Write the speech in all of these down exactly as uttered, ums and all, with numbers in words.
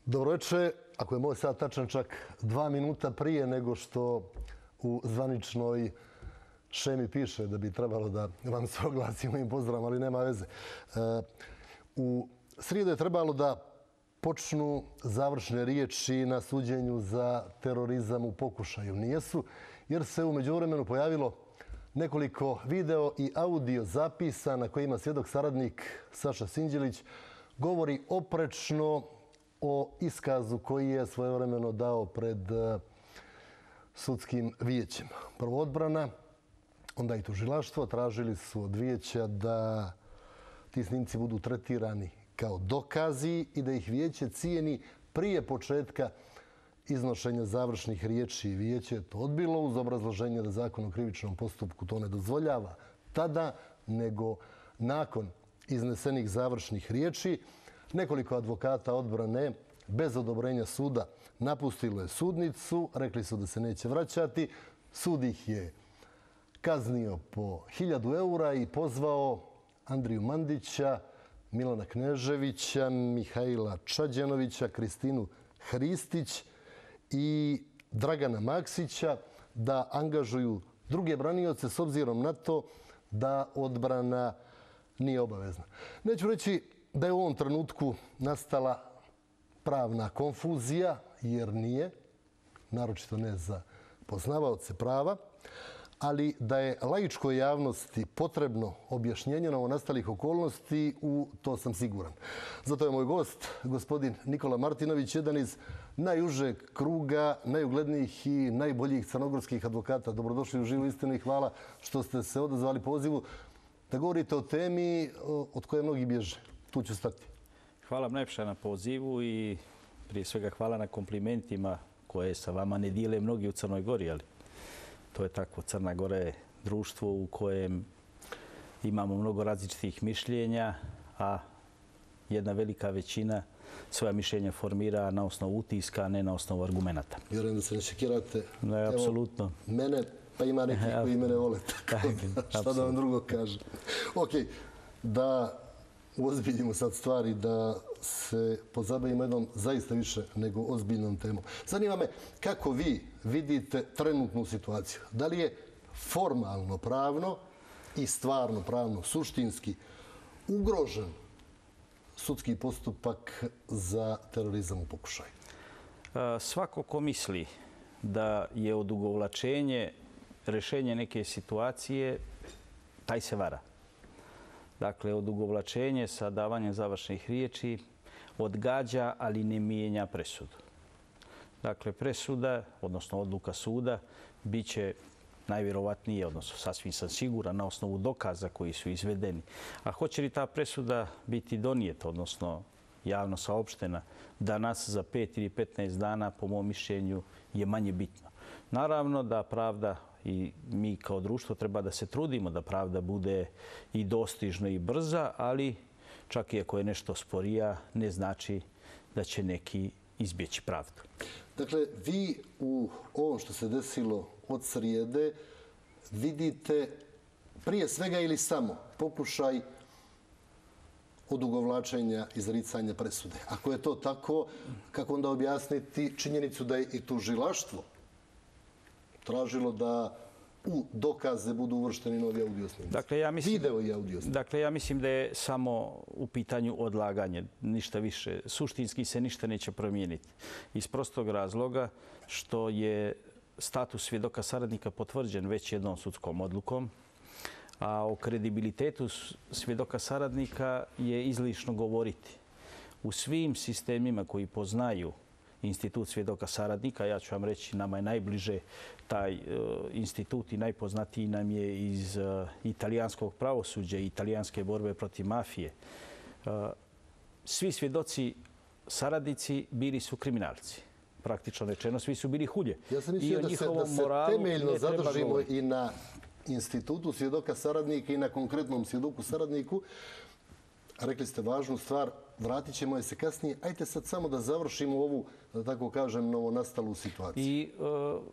Dobro večer, ako je moj sad tačan čak dva minuta prije nego što u zvaničnoj šemi piše da bi trebalo da vam se oglasimo i pozdravom, ali nema veze. U srijedu je trebalo da počnu završne riječi na suđenju za terorizam u pokušaju. Nijesu, jer se u međuvremenu pojavilo nekoliko video i audio zapisa na kojima svjedok saradnik Saša Sinđelić govori oprečno o iskazu koji je svojevremeno dao pred sudskim vijećem. Prvo odbrana, onda i tužilaštvo tražili su od vijeća da ti snimci budu tretirani kao dokazi i da ih vijeće cijeni prije početka iznošenja završnih riječi. Vijeće je to odbilo uz obrazloženje da Zakon o krivičnom postupku to ne dozvoljava tada, nego nakon iznesenih završnih riječi. Nekoliko advokata odbrane bez odobrenja suda napustilo je sudnicu, rekli su da se neće vraćati. Sud ih je kaznio po hiljadu eura i pozvao Andriju Mandića, Milana Kneževića, Mihajla Čađenovića, Kristinu Hristić i Dragana Maksića da angažuju druge branioce s obzirom na to da odbrana nije obavezna. Neću reći da je u ovom trenutku nastala pravna konfuzija, jer nije, naročito ne za poznavaoce prava, ali da je laičkoj javnosti potrebno objašnjenje novonastalih okolnosti, u to sam siguran. Zato je moj gost, gospodin Nikola Martinović, jedan iz najužeg kruga, najuglednijih i najboljih crnogorskih advokata. Dobrodošli u Živu istinu i hvala što ste se odazvali pozivu da govorite o temi od koje mnogi bježe. Tu ću stati. Hvala vam najpša na pozivu i prije svega hvala na komplimentima koje sa vama ne dijele mnogi u Crnoj Gori, ali to je tako. Crna Gora je društvo u kojem imamo mnogo različitih mišljenja, a jedna velika većina svoja mišljenja formira na osnovu utiska, a ne na osnovu argumenata. Vjerujem da se ne šekirate. Ne, apsolutno. Mene, pa ima nekih koji mene vole. Šta da vam drugo kažem. Ok, da uozbiljimo sad stvari, da se pozabavimo jednom zaista više nego ozbiljnom temom. Zanima me kako vi vidite trenutnu situaciju. Da li je formalno pravno i stvarno pravno, suštinski ugrožen sudski postupak za terorizam u pokušaju? Svako ko misli da je odugovlačenje rješenje neke situacije, taj se vara. Dakle, odugovlačenje sa davanjem završnih riječi odgađa, ali ne mijenja presudu. Dakle, presuda, odnosno odluka suda, bit će najvjerovatnije, odnosno sasvim sam siguran, na osnovu dokaza koji su izvedeni. A hoće li ta presuda biti donijeta, odnosno javno saopštena, danas za pet ili petnaest dana, po mom mišljenju, je manje bitno. Naravno da pravda i mi kao društvo treba da se trudimo da pravda bude i dostižna i brza, ali čak i ako je nešto sporija, ne znači da će neki izbjeći pravdu. Dakle, vi u ovom što se desilo od srijede vidite prije svega ili samo pokušaj odugovlačenja izricanja presude. Ako je to tako, kako onda objasniti činjenicu da je i tužilaštvo tražilo da u dokaze budu uvršteni novi audio snimci? Dakle, ja mislim, video i audio snimci. Dakle, ja mislim da je samo u pitanju odlaganje, ništa više. Suštinski se ništa neće promijeniti. Iz prostog razloga što je status svjedoka saradnika potvrđen već jednom sudskom odlukom, a o kredibilitetu svjedoka saradnika je izlišno govoriti. U svim sistemima koji poznaju institut svjedoka saradnika, ja ću vam reći, nama je najbliže taj uh, institut i najpoznatiji nam je iz uh, italijanskog pravosuđa i italijanske borbe protiv mafije. Uh, svi svjedoci saradnici bili su kriminalci. Praktično rečeno, svi su bili hulje. Ja sam mislio da se, da se temeljno zadržimo i na institutu svjedoka saradnika i na konkretnom svjedoku saradniku. Rekli ste važnu stvar, vratit ćemo je se kasnije. Ajde sad samo da završimo ovu, da tako kažem, novonastalu situaciju. I uh,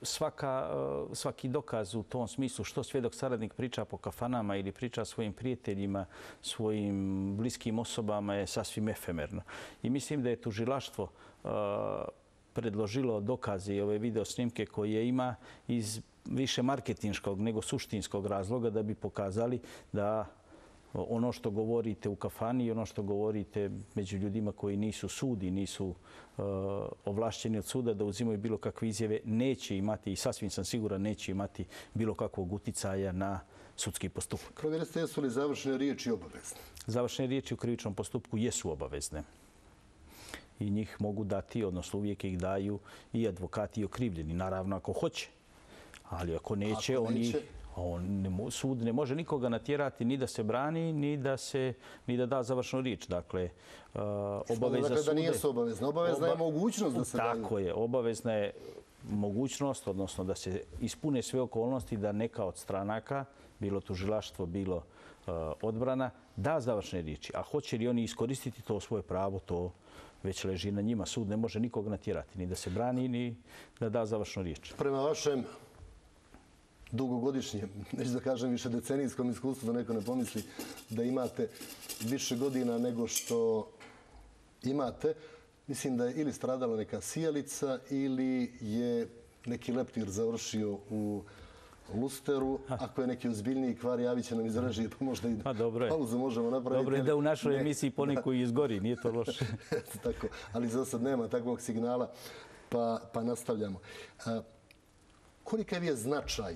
svaka, svaki dokaz u tom smislu što svjedok saradnik priča po kafanama ili priča svojim prijateljima, svojim bliskim osobama je sasvim efemerno. I mislim da je tužilaštvo predložilo dokaze i ove video snimke koje ima iz više marketinškog nego suštinskog razloga da bi pokazali da ono što govorite u kafani i ono što govorite među ljudima koji nisu sud i nisu uh, ovlašćeni od suda da uzimaju bilo kakve izjave, neće imati, i sasvim sam siguran, neće imati bilo kakvog uticaja na sudski postupak. Provjerite, jesu li završne riječi obavezne? Završne riječi u krivičnom postupku jesu obavezne. I njih mogu dati, odnosno uvijek ih daju i advokati i okrivljeni. Naravno, ako hoće. Ali ako neće, ako neće... oni... On ne, sud ne može nikoga natjerati ni da se brani, ni da, se, ni da da završnu riječ. Dakle, uh, obaveza dakle, sude... da nijesu obavezna. Obavezna Oba... je mogućnost da se daju. Tako je. Obavezna je mogućnost, odnosno da se ispune sve okolnosti da neka od stranaka, bilo tužilaštvo, bilo uh, odbrana, da završne riječi. A hoće li oni iskoristiti to svoje pravo, to već leži na njima. Sud ne može nikoga natjerati, ni da se brani, ni da da završnu riječ. Prema vašem dugogodišnjem, neću da kažem više decenijskom iskustvu, da neko ne pomisli da imate više godina nego što imate, mislim da je ili stradala neka sijalica ili je neki leptir završio u lusteru. Ako je neki ozbiljniji kvar, javit će nam iz režije, pa možda i pauzu možemo napraviti. Dobro je da u našoj emisiji poneko i izgori, nije to loše. Tako, ali za sad nema takvog signala, pa, pa nastavljamo. A, kolikav je značaj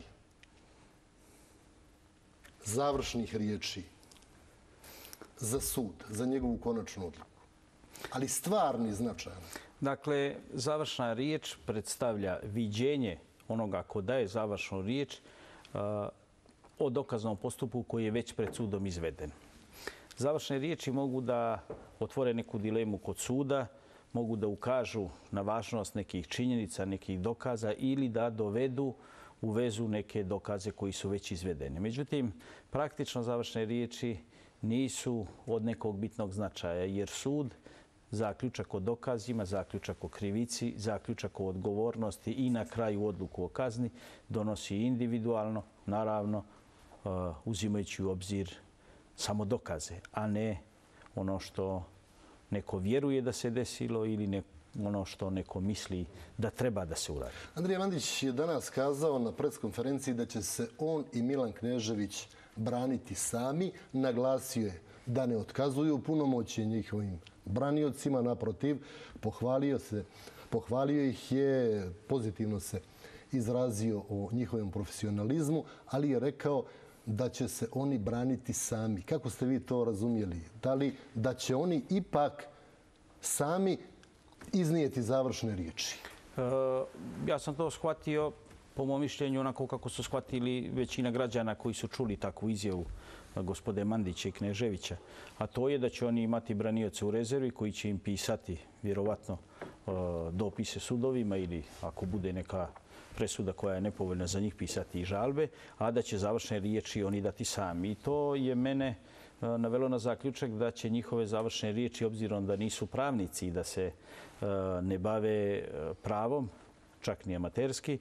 završnih riječi za sud, za njegovu konačnu odluku? Ali stvarni značaj. Dakle, završna riječ predstavlja viđenje onoga ko daje završnu riječ uh, o dokaznom postupku koji je već pred sudom izveden. Završne riječi mogu da otvore neku dilemu kod suda, mogu da ukažu na važnost nekih činjenica, nekih dokaza ili da dovedu u vezu neke dokaze koji su već izvedeni. Međutim, praktično završne riječi nisu od nekog bitnog značaja, jer sud zaključak o dokazima, zaključak o krivici, zaključak o odgovornosti i na kraju odluku o kazni donosi individualno, naravno uzimajući u obzir samo dokaze, a ne ono što neko vjeruje da se desilo ili neko ono što neko misli da treba da se uradi. Andrija Mandić je danas kazao na preskonferenciji da će se on i Milan Knežević braniti sami. Naglasio je da ne otkazuju punomoćje njihovim braniocima. Naprotiv, pohvalio se, pohvalio ih je, pozitivno se izrazio o njihovom profesionalizmu, ali je rekao da će se oni braniti sami. Kako ste vi to razumjeli? Da li da će oni ipak sami iznijeti završne riječi? E, ja sam to shvatio, po mom mišljenju, onako kako su shvatili većina građana koji su čuli takvu izjavu gospode Mandića i Kneževića. A to je da će oni imati branioce u rezervi koji će im pisati, vjerovatno, e, dopise sudovima ili ako bude neka presuda koja je nepovoljna za njih, pisati i žalbe, a da će završne riječi oni dati sami. I to je mene navelo na zaključak da će njihove završne riječi, obzirom da nisu pravnici i da se ne bave pravom, čak ni amaterski,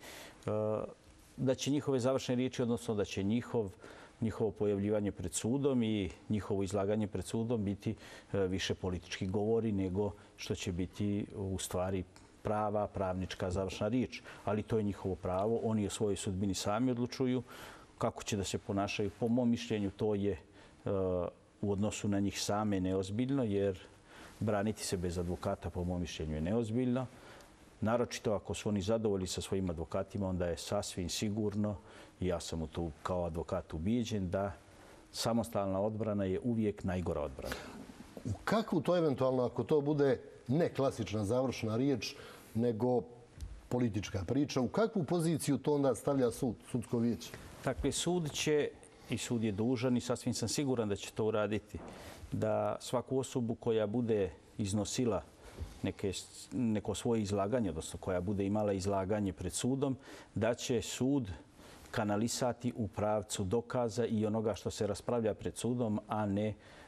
da će njihove završne riječi, odnosno da će njihov, njihovo pojavljivanje pred sudom i njihovo izlaganje pred sudom biti više politički govori nego što će biti u stvari prava, pravnička završna riječ. Ali to je njihovo pravo. Oni o svojoj sudbini sami odlučuju kako će da se ponašaju. Po mom mišljenju to je u odnosu na njih same neozbiljno, jer braniti se bez advokata, po mom mišljenju, je neozbiljno. Naročito ako su oni zadovoljni sa svojim advokatima, onda je sasvim sigurno, i ja sam u tu kao advokat ubijeđen, da samostalna odbrana je uvijek najgora odbrana. U kakvu to eventualno, ako to bude ne klasična završna riječ, nego politička priča, u kakvu poziciju to onda stavlja sud, sudsko vijeće? Dakle, sud će, i sud je dužan i sasvim sam siguran da će to uraditi, da svaku osobu koja bude iznosila neke, neko svoje izlaganje, odnosno koja bude imala izlaganje pred sudom, da će sud kanalisati u pravcu dokaza i onoga što se raspravlja pred sudom, a ne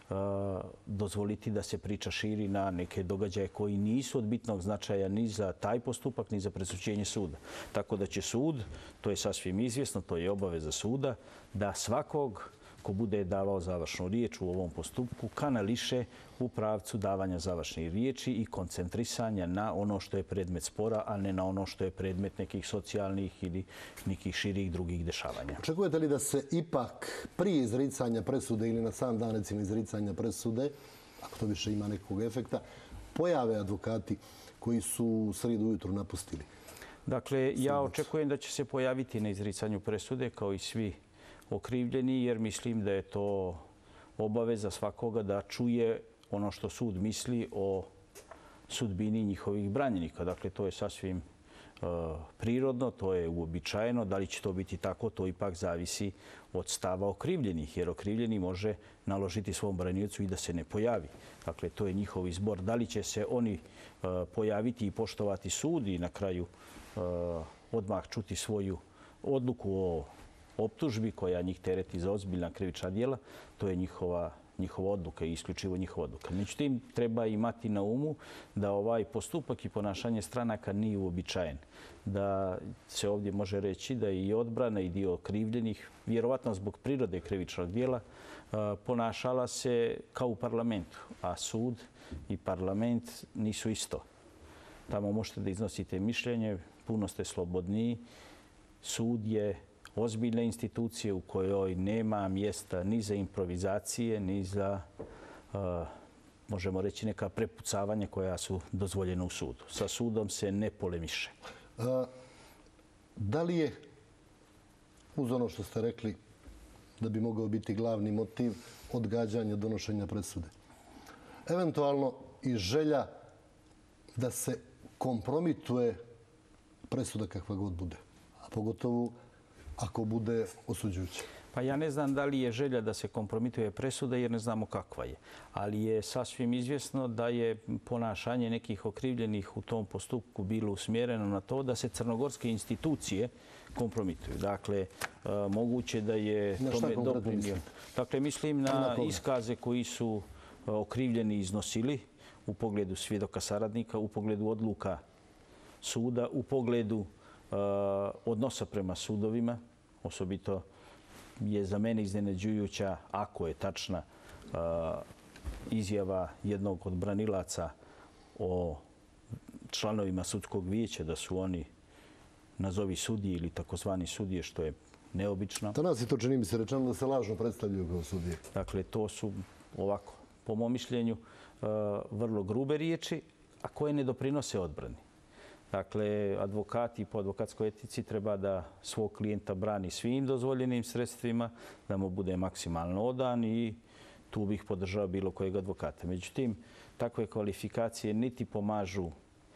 dozvoliti da se priča širi na neke događaje koji nisu od bitnog značaja ni za taj postupak, ni za presuđenje suda. Tako da će sud, to je sasvim izvjesno, to je obaveza suda, da svakog ko bude davao završnu riječ u ovom postupku kanališe u pravcu davanja završnih riječi i koncentrisanja na ono što je predmet spora, a ne na ono što je predmet nekih socijalnih ili nekih širih drugih dešavanja. Očekujete li da se ipak prije izricanja presude ili na sam dan recimo izricanja presude, ako to više ima nekog efekta, pojave advokati koji su u srijedu ujutru napustili? Dakle, ja očekujem da će se pojaviti na izricanju presude kao i svi okrivljeni, jer mislim da je to obaveza svakoga da čuje ono što sud misli o sudbini njihovih branjenika. Dakle, to je sasvim uh, prirodno, to je uobičajeno. Da li će to biti tako, to ipak zavisi od stava okrivljenih, jer okrivljeni može naložiti svom braniocu i da se ne pojavi. Dakle, to je njihov izbor. Da li će se oni uh, pojaviti i poštovati sud i na kraju uh, odmah čuti svoju odluku o optužbi koja njih tereti za ozbiljna krivična djela, to je njihova, njihova odluka i isključivo njihova odluka. Međutim, treba imati na umu da ovaj postupak i ponašanje stranaka nije uobičajen. Da se ovdje može reći da i odbrana i dio okrivljenih, vjerovatno zbog prirode krivičnog djela, ponašala se kao u parlamentu, a sud i parlament nisu isto. Tamo možete da iznosite mišljenje, puno ste slobodniji. Sud je ozbiljne institucije u kojoj nema mjesta ni za improvizacije, ni za, uh, možemo reći, neka prepucavanja koja su dozvoljena u sudu. Sa sudom se ne polemiše. Uh, da li je, uz ono što ste rekli, da bi mogao biti glavni motiv odgađanja donošenja presude, eventualno i želja da se kompromituje presuda kakva god bude, a pogotovo ako bude osuđujuća? Pa ja ne znam da li je želja da se kompromituje presuda jer ne znamo kakva je. Ali je sasvim izvjesno da je ponašanje nekih okrivljenih u tom postupku bilo usmjereno na to da se crnogorske institucije kompromituju. Dakle, moguće da je tome doprinio. Dakle, mislim na iskaze koji su okrivljeni iznosili u pogledu svjedoka saradnika, u pogledu odluka suda, u pogledu odnosa prema sudovima. Osobito je za mene iznenađujuća, ako je tačna, izjava jednog od branilaca o članovima sudskog vijeća da su oni nazovi sudije ili takozvani sudije, što je neobično. To nas je to, čini mi se, rečeno da se lažno predstavljaju kao sudije. Dakle, to su ovako, po mom mišljenju, vrlo grube riječi, a koje ne doprinose odbrani. Dakle, advokati po advokatskoj etici treba da svog klijenta brani svim dozvoljenim sredstvima, da mu bude maksimalno odan i tu bih podržao bilo kojeg advokata. Međutim, takve kvalifikacije niti pomažu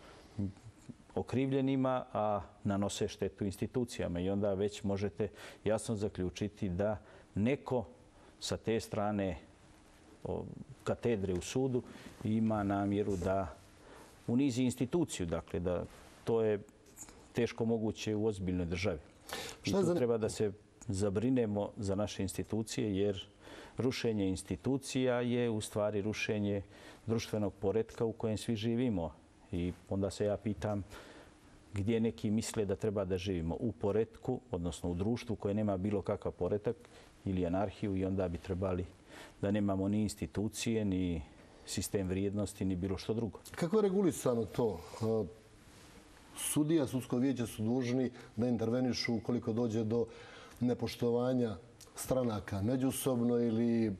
okrivljenima, a nanose štetu institucijama. I onda već možete jasno zaključiti da neko sa te strane katedre u sudu ima namjeru da unizi instituciju. Dakle, da to je teško moguće u ozbiljnoj državi. I tu treba da se zabrinemo za naše institucije, jer rušenje institucija je u stvari rušenje društvenog poretka u kojem svi živimo. I onda se ja pitam gdje neki misle da treba da živimo u poretku, odnosno u društvu koje nema bilo kakav poretak ili anarhiju, i onda bi trebali da nemamo ni institucije, ni sistem vrijednosti, ni bilo što drugo. Kako je regulisano to? Sudija, sudsko vijeće su dužni da intervenišu ukoliko dođe do nepoštovanja stranaka međusobno ili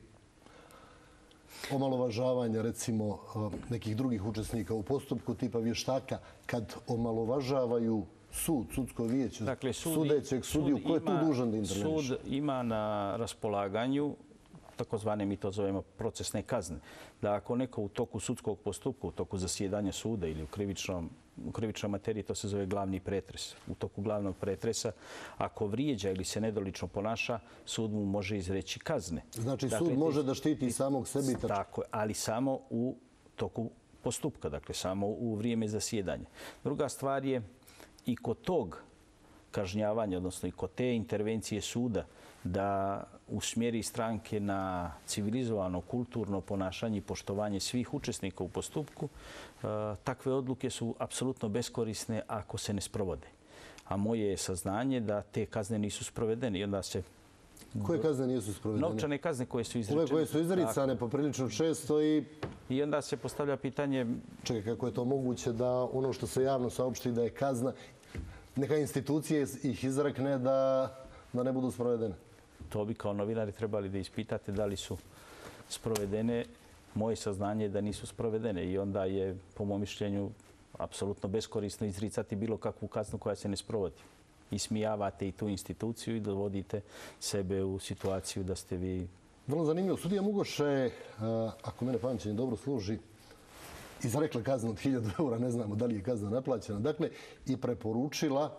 omalovažavanja, recimo, nekih drugih učesnika u postupku, tipa vještaka, kad omalovažavaju sud, sudsko vijeće, dakle, sudećeg sudiju, ko je tu dužan da interveniše? Sud ima na raspolaganju takozvane, mi to zovemo, procesne kazne. Da ako neko u toku sudskog postupka, u toku zasjedanja suda ili u krivičnom, u krivičnoj materiji, to se zove glavni pretres. U toku glavnog pretresa, ako vrijeđa ili se nedolično ponaša, sud mu može izreći kazne. Znači, dakle, sud može da štiti samog sebi? Tako, ali samo u toku postupka, dakle samo u vrijeme zasjedanja. Druga stvar je, i kod tog kažnjavanja, odnosno i kod te intervencije suda, da usmjeri stranke na civilizovano, kulturno ponašanje i poštovanje svih učesnika u postupku, takve odluke su apsolutno beskorisne ako se ne sprovode. A moje je saznanje da te kazne nisu sprovedene i onda se... Koje kazne nisu sprovedene? Novčane kazne koje su izrečene. Ove koje su izricane poprilično često i... I onda se postavlja pitanje... Čekaj, kako je to moguće da ono što se javno saopšti da je kazna, neka institucije ih izrekne da, da ne budu sprovedene? To bi kao novinari trebali da ispitate da li su sprovedene. Moje saznanje je da nisu sprovedene i onda je, po mom mišljenju, apsolutno beskorisno izricati bilo kakvu kaznu koja se ne sprovodi. Ismijavate i tu instituciju i dovodite sebe u situaciju da ste vi... Vrlo zanimljivo. Sudija Mugoša je, ako mene pamćenje dobro služi, izrekla kaznu od hiljadu eura, ne znamo da li je kazna naplaćena. Dakle, i preporučila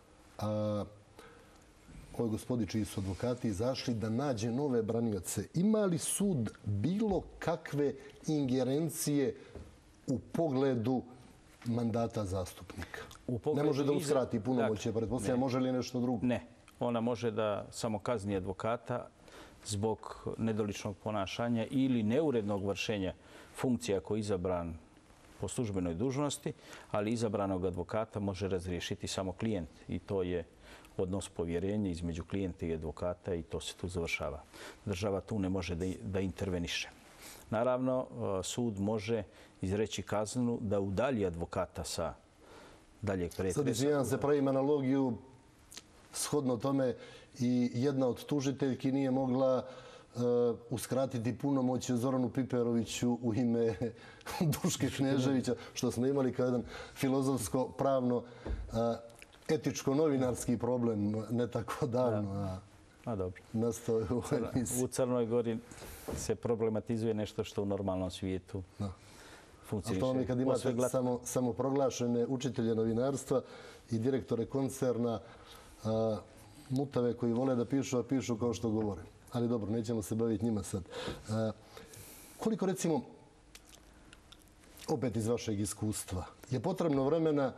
ovoj gospodi čiji su advokati izašli da nađe nove branioce. Ima li sud bilo kakve ingerencije u pogledu mandata zastupnika? Ne može da uskrati punomoćje, pretpostavljam, može li nešto drugo? Ne. Ona može da samo kazni advokata zbog nedoličnog ponašanja ili neurednog vršenja funkcija koji je izabran po službenoj dužnosti, ali izabranog advokata može razriješiti samo klijent i to je odnos povjerenja između klijenta i advokata i to se tu završava. Država tu ne može da interveniše. Naravno, sud može izreći kaznu da udalji advokata sa daljeg pretresa. Sad izvijem se, pravim analogiju, shodno tome i jedna od tužiteljki nije mogla uskratiti punomoćje Zoranu Piperoviću u ime Duške Kneževića, što smo imali kao jedan filozofsko-pravno etičko-novinarski problem ne tako davno. A dobro. Nastao je u emisiji. U Crnoj Gori se problematizuje nešto što u normalnom svijetu funkcioniše. A što vam je kad imate samo proglašene učitelje novinarstva i direktore koncerna, mutave koji vole da pišu, a pišu kao što govore. Ali dobro, nećemo se baviti njima sad. Koliko, recimo, opet iz vašeg iskustva, je potrebno vremena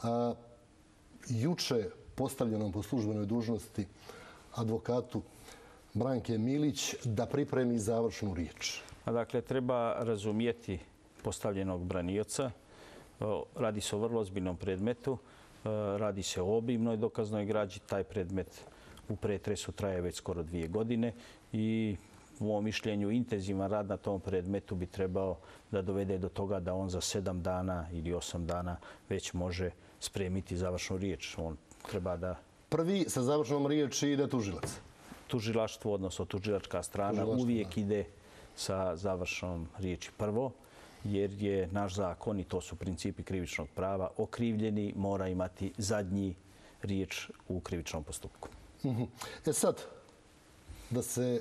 juče postavljenom po službenoj dužnosti advokatu Branke Milić da pripremi završnu riječ? Dakle, treba razumijeti postavljenog branioca. Radi se o vrlo ozbiljnom predmetu. Radi se o obimnoj dokaznoj građi. Taj predmet u pretresu traje već skoro dvije godine i u mom mišljenju intenzivan rad na tom predmetu bi trebao da dovede do toga da on za sedam dana ili osam dana već može spremiti završnu riječ. On treba da... Prvi sa završnom riječi ide tužilac. Tužilaštvo, odnosno tužilačka strana, uvijek ide sa završnom riječi prvo, jer je naš zakon, i to su principi krivičnog prava, okrivljeni mora imati zadnji riječ u krivičnom postupku. E sad, da se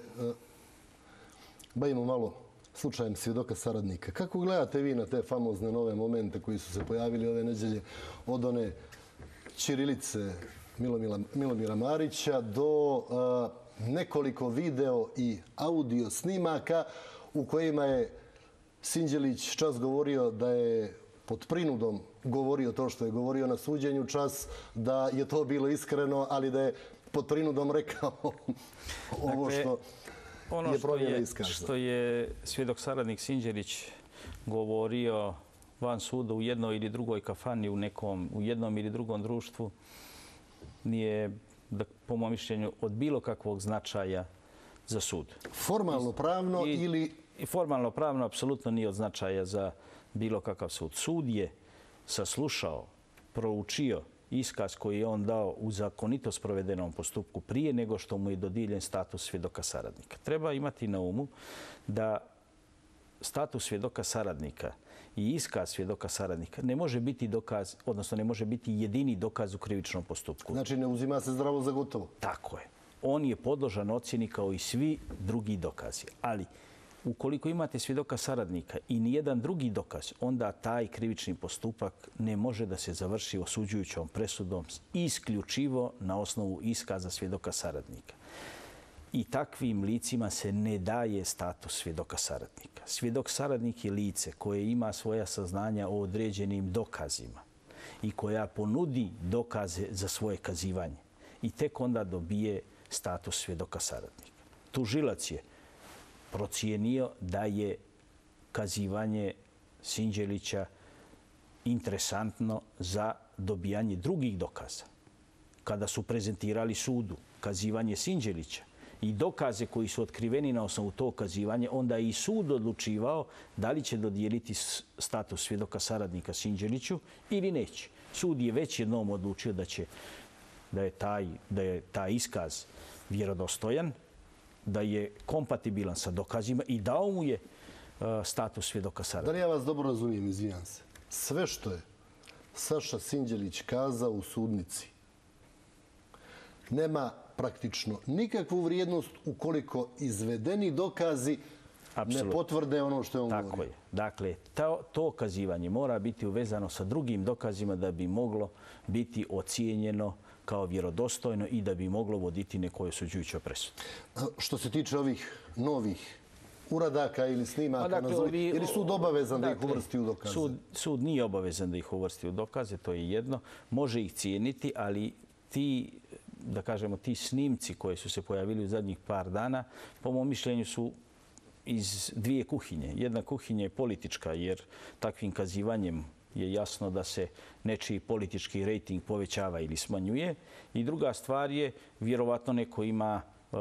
bavimo malo slučajem svjedoka saradnika. Kako gledate vi na te famozne nove momente koji su se pojavili ove nedelje od one ćirilice Milomira Marića do nekoliko video i audio snimaka u kojima je Sinđelić čas govorio da je pod prinudom govorio to što je govorio na suđenju, čas da je to bilo iskreno, ali da je pod prinudom rekao ovo što je promjena iskaza. Ono što je svjedok saradnik Sinđelić govorio van suda u jednoj ili drugoj kafani, u nekom, u jednom ili drugom društvu, nije, po mom mišljenju, od bilo kakvog značaja za sud. Formalno pravno ili... I formalno pravno apsolutno nije od značaja za bilo kakav sud. Sud je saslušao, proučio iskaz koji je on dao u zakonito sprovedenom postupku prije nego što mu je dodijeljen status svjedoka saradnika. Treba imati na umu da status svjedoka saradnika i iskaz svjedoka saradnika ne može biti dokaz, odnosno ne može biti jedini dokaz u krivičnom postupku. Znači ne uzima se zdravo za gotovo. Tako je. On je podložan ocjeni kao i svi drugi dokazi. Ali ukoliko imate svjedoka saradnika i nijedan drugi dokaz, onda taj krivični postupak ne može da se završi osuđujućom presudom isključivo na osnovu iskaza svjedoka saradnika. I takvim licima se ne daje status svjedoka saradnika. Svjedok saradnik je lice koje ima svoja saznanja o određenim dokazima i koja ponudi dokaze za svoje kazivanje. I tek onda dobije status svjedoka saradnika. Tužilac je procijenio da je kazivanje Sinđelića interesantno za dobijanje drugih dokaza. Kada su prezentirali sudu kazivanje Sinđelića i dokaze koji su otkriveni na osnovu tog kazivanja, onda je i sud odlučivao da li će dodijeliti status svjedoka saradnika Sinđeliću ili neće. Sud je već jednom odlučio da će da je taj, da je taj iskaz vjerodostojan, da je kompatibilan sa dokazima i dao mu je uh, status svjedoka saradnika. Da li ja vas dobro razumijem, izvinjam se? Sve što je Saša Sinđelić kazao u sudnici nema praktično nikakvu vrijednost ukoliko izvedeni dokazi ne potvrde ono što je on govorio. Tako je. Dakle, to, to kazivanje mora biti uvezano sa drugim dokazima da bi moglo biti ocijenjeno kao vjerodostojno i da bi moglo voditi nekoj osuđujućoj presudi. Što se tiče ovih novih uradaka ili snimaka, dakle, nazovi, ovi, jer je sud obavezan dakle, da ih uvrsti u dokaze? Sud, sud nije obavezan da ih uvrsti u dokaze, to je jedno. Može ih cijeniti, ali ti, da kažemo, ti snimci koji su se pojavili u zadnjih par dana, po mom mišljenju su iz dvije kuhinje. Jedna kuhinja je politička, jer takvim kazivanjem je jasno da se nečiji politički rejting povećava ili smanjuje. I druga stvar je, vjerovatno neko ima uh,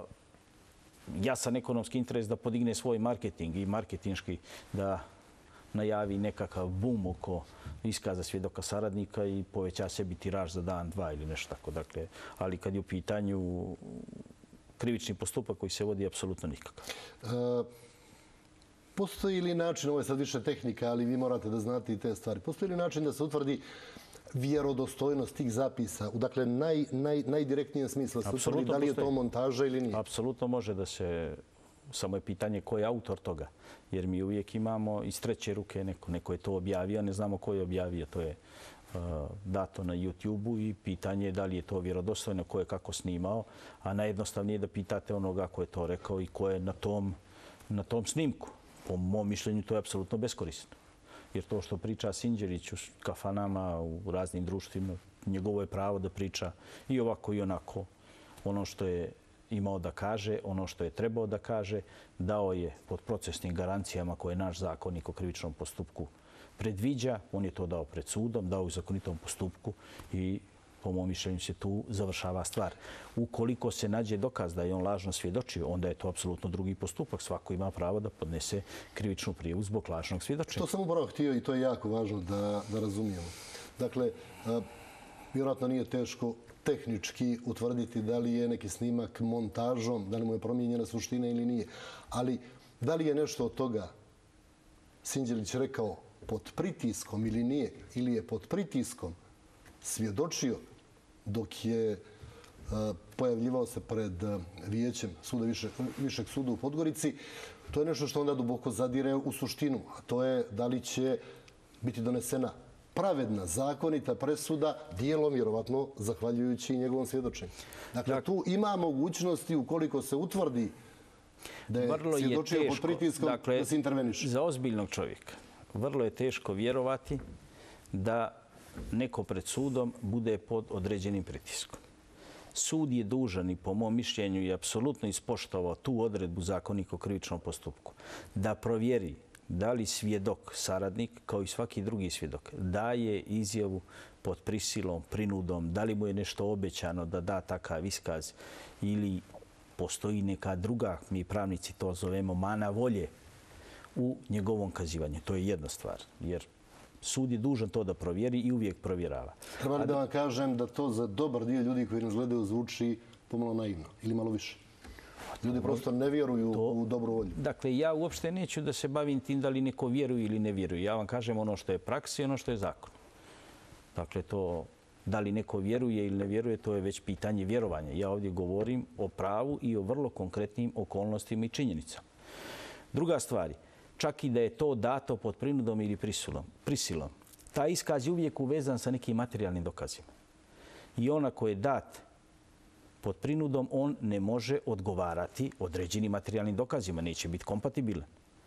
jasan ekonomski interes da podigne svoj marketing i marketinški da najavi nekakav bum oko iskaza svjedoka saradnika i poveća sebi tiraž za dan, dva ili nešto tako. Dakle, ali kad je u pitanju krivični postupak koji se vodi, apsolutno nikakav. E, postoji li način, ovo je sad više tehnika, ali vi morate da znate i te stvari, postoji li način da se utvrdi vjerodostojnost tih zapisa, u dakle naj, naj, najdirektnijem smislu, da se utvrdi da li je to montaža ili nije? Apsolutno može da se, samo je pitanje ko je autor toga, jer mi uvijek imamo iz treće ruke neko, neko je to objavio, ne znamo ko je objavio, to je dato na YouTube-u i pitanje je da li je to vjerodostojno, ko je kako snimao, a najjednostavnije je da pitate onoga ko je to rekao i ko je na tom, na tom snimku. Po mom mišljenju to je apsolutno beskorisno. Jer to što priča Sinđelić u kafanama, u raznim društvima, njegovo je pravo da priča i ovako i onako. Ono što je imao da kaže, ono što je trebao da kaže, dao je pod procesnim garancijama koje naš zakonik o krivičnom postupku predviđa. On je to dao pred sudom, dao u zakonitom postupku i po mom mišljenju se tu završava stvar. Ukoliko se nađe dokaz da je on lažno svjedočio, onda je to apsolutno drugi postupak. Svako ima pravo da podnese krivičnu prijavu zbog lažnog svjedočenja. To sam upravo htio i to je jako važno da, da razumijemo. Dakle, a, vjerojatno nije teško tehnički utvrditi da li je neki snimak montažom, da li mu je promijenjena suština ili nije. Ali da li je nešto od toga Sinđelić rekao pod pritiskom ili nije, ili je pod pritiskom svjedočio dok je uh, pojavljivao se pred uh, vijećem suda više, Višeg suda u Podgorici, to je nešto što onda duboko zadire u suštinu. A to je da li će biti donesena pravedna, zakonita presuda, dijelom vjerovatno zahvaljujući njegovom svjedočenju. Dakle, dakle, tu ima mogućnosti ukoliko se utvrdi da je svjedočio pod pritiskom, dakle, da se interveniše. Za ozbiljnog čovjeka vrlo je teško vjerovati da neko pred sudom bude pod određenim pritiskom. Sud je dužan i po mom mišljenju i apsolutno ispoštovao tu odredbu zakonika o krivičnom postupku da provjeri da li svjedok, saradnik, kao i svaki drugi svjedok, daje izjavu pod prisilom, prinudom, da li mu je nešto obećano da da takav iskaz ili postoji neka druga, mi pravnici to zovemo mana volje, u njegovom kazivanju. To je jedna stvar, jer sud je dužan to da provjeri i uvijek provjerava. Treba li da vam kažem da to za dobar dio ljudi koji nas gledaju zvuči pomalo naivno ili malo više? Ljudi prosto ne vjeruju to, u dobru volju. Dakle, ja uopšte neću da se bavim tim da li neko vjeruje ili ne vjeruje. Ja vam kažem ono što je praksa i ono što je zakon. Dakle, to da li neko vjeruje ili ne vjeruje, to je već pitanje vjerovanja. Ja ovdje govorim o pravu i o vrlo konkretnim okolnostima i činjenicama. Druga stvar, čak i da je to dato pod prinudom ili prisilom, prisilom, taj iskaz je uvijek uvezan sa nekim materijalnim dokazima. I on ako je dat pod prinudom, on ne može odgovarati određenim materijalnim dokazima, neće biti kompatibilan.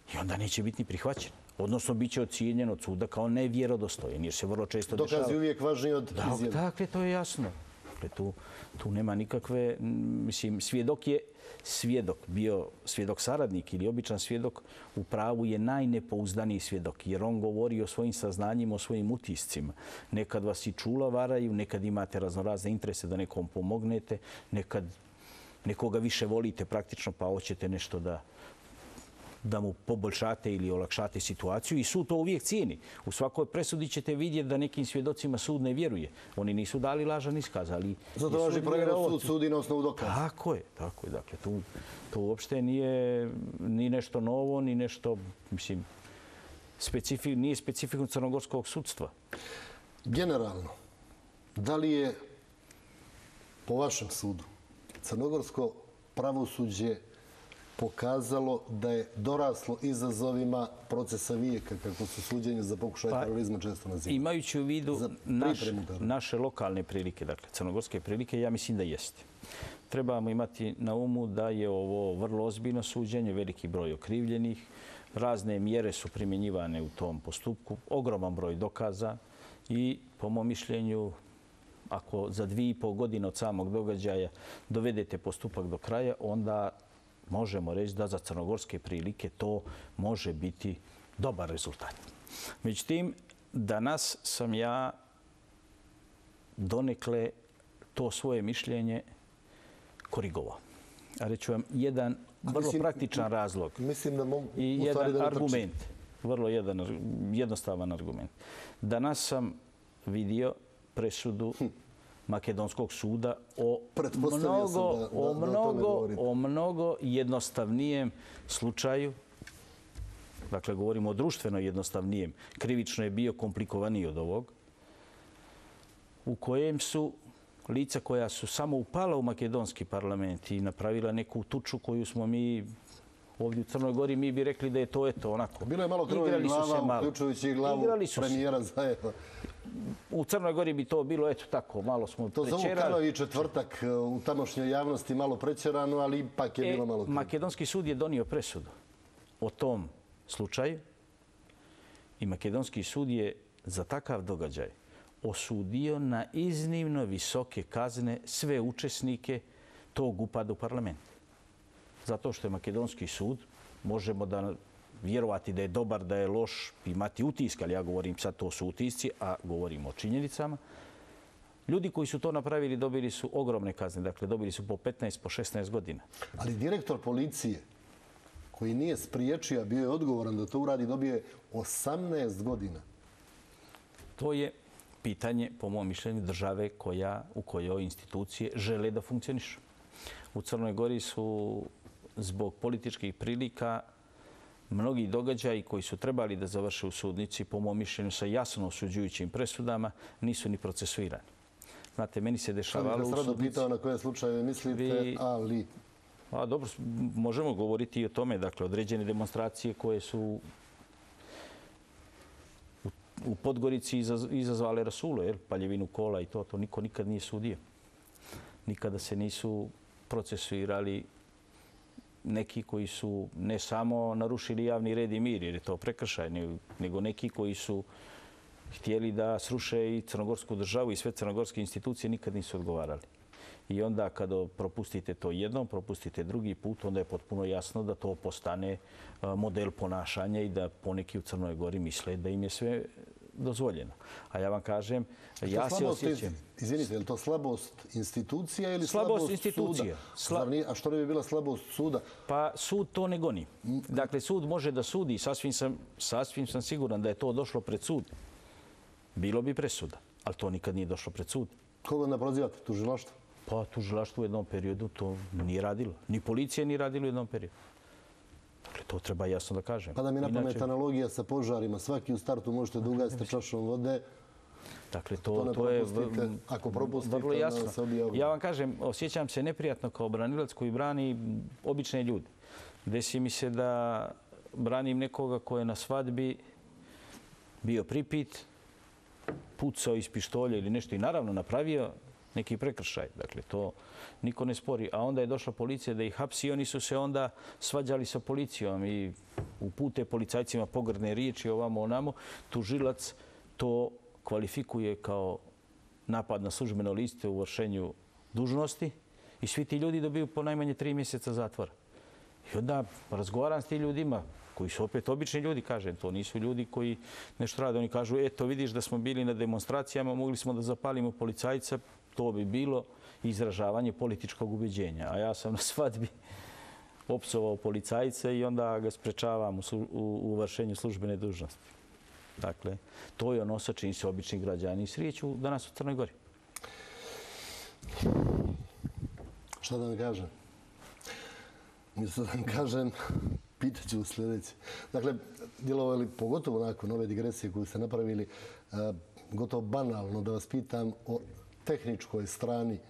i onda neće biti ni prihvaćen. Odnosno, bit će ocijenjen od suda kao nevjerodostojan, jer se vrlo često dešava. Dokaz je uvijek važniji od izjave. Dakle, to je jasno. Dakle, tu, tu nema nikakve, mislim, svjedok je svjedok, bio svjedok saradnik ili običan svjedok, u pravu je najnepouzdaniji svjedok, jer on govori o svojim saznanjima, o svojim utiscima. Nekad vas i čula varaju, nekad imate raznorazne interese da nekom pomognete, nekad nekoga više volite praktično pa hoćete nešto da da mu poboljšate ili olakšate situaciju i sud to uvijek cijeni. U svakoj presudi ćete vidjeti da nekim svjedocima sud ne vjeruje. Oni nisu dali lažan iskaz, ali... Zato važi provjereno sud sudi na osnovu dokaza. Tako je, tako je. Dakle, tu, to uopšte nije ni nešto novo, ni nešto, mislim, specifi, nije specifikum crnogorskog sudstva. Generalno, da li je, po vašem sudu, crnogorsko pravosuđe pokazalo da je doraslo izazovima procesa vijeka, kako su suđenje za pokušaj pa, terorizma često nazivaju? Imajući u vidu naš, naše lokalne prilike, dakle crnogorske prilike, ja mislim da jeste. Trebamo imati na umu da je ovo vrlo ozbiljno suđenje, veliki broj okrivljenih, razne mjere su primjenjivane u tom postupku, ogroman broj dokaza i, po mom mišljenju, ako za dvije i pol godine od samog događaja dovedete postupak do kraja, onda možemo reći da za crnogorske prilike to može biti dobar rezultat. Međutim, danas sam ja donekle to svoje mišljenje korigovao. A reću vam jedan vrlo mislim, praktičan razlog mislim da mogu, i jedan da argument, vrlo jedan, jednostavan argument. Danas sam vidio presudu hm. Makedonskog suda o mnogo, da, da, o, mnogo, o mnogo jednostavnijem slučaju. Dakle, govorimo o društveno jednostavnijem. Krivično je bio komplikovaniji od ovog. U kojem su lica koja su samo upala u makedonski parlament i napravila neku tuču koju smo mi ovdje u Crnoj Gori, mi bi rekli da je to eto onako. Bilo je malo krvavih glava, uključujući i glavu premijera Zaeva. U Crnoj Gori bi to bilo, eto tako, malo smo to prečerali. To zovu krvavi četvrtak u tamošnjoj javnosti, malo prečerano, ali ipak je e, bilo malo krvavi. Makedonski sud je donio presudu o tom slučaju i Makedonski sud je za takav događaj osudio na iznimno visoke kazne sve učesnike tog upada u parlament. Zato što je Makedonski sud, možemo da vjerovati da je dobar, da je loš, imati utisak, ali ja govorim sad to su utisci, a govorim o činjenicama. Ljudi koji su to napravili dobili su ogromne kazne, dakle dobili su po petnaest, po šesnaest godina. Ali direktor policije koji nije spriječio, bio je odgovoran da to uradi, dobio je osamnaest godina. To je pitanje, po mom mišljenju, države koja, u kojoj institucije žele da funkcionišu. U Crnoj Gori su zbog političkih prilika mnogi događaji koji su trebali da završe u sudnici, po mom mišljenju sa jasno osuđujućim presudama, nisu ni procesuirani. Znate, meni se dešavalo u sudnici... Sam bih pitao na koje slučaje mislite, vi... ali... A, dobro, možemo govoriti i o tome. Dakle, određene demonstracije koje su u, u Podgorici izaz, izazvale rasulo, jer paljevinu kola i to, to niko nikad nije sudio. Nikada se nisu procesuirali neki koji su ne samo narušili javni red i mir, jer je to prekršaj, nego neki koji su htjeli da sruše i crnogorsku državu i sve crnogorske institucije, nikad nisu odgovarali. I onda kada propustite to jednom, propustite drugi put, onda je potpuno jasno da to postane model ponašanja i da poneki u Crnoj Gori misle da im je sve dozvoljeno. A ja vam kažem, ja se osjećam... Izvinite, je li to slabost institucija ili slabost, slabost institucija. suda? Sla... A što ne bi bila slabost suda? Pa sud to ne goni. Dakle, sud može da sudi. Sasvim sam, sasvim sam siguran da je to došlo pred sud. Bilo bi presuda, ali to nikad nije došlo pred sud. Koga onda prozivate? Tužilaštvo? Pa tužilaštvo u jednom periodu to nije radilo. Ni policija nije radila u jednom periodu. Dakle, to treba jasno da kažem. Pa da mi napamet Inače... analogija sa požarima. Svaki u startu možete da ugasite čašom vode. Dakle, to, to, to je ako propustite, vrlo jasno. Se objavlja. Ja vam kažem, osjećam se neprijatno kao branilac koji brani obične ljude. Desi mi se da branim nekoga ko je na svadbi bio pripit, pucao iz pištolja ili nešto i naravno napravio neki prekršaj. Dakle, to niko ne spori. A onda je došla policija da ih hapsi i oni su se onda svađali sa policijom i upute policajcima pogrdne riječi ovamo onamo. Tužilac to kvalifikuje kao napad na službeno lice u vršenju dužnosti i svi ti ljudi dobiju po najmanje tri mjeseca zatvora. I onda razgovaram s tim ljudima koji su opet obični ljudi, kažem, to nisu ljudi koji nešto rade. Oni kažu, eto vidiš da smo bili na demonstracijama, mogli smo da zapalimo policajca, to bi bilo izražavanje političkog ubeđenja. A ja sam na svadbi opsovao policajca i onda ga sprečavam u, u, u vršenju službene dužnosti. Dakle, to je ono sa čim se obični građani srijeću danas u Crnoj Gori. Šta da vam kažem? Mislim da vam kažem, pitat ću u sljedeće. Dakle, djelovali pogotovo nakon ove digresije koju ste napravili, gotovo banalno da vas pitam o tehničkoj strani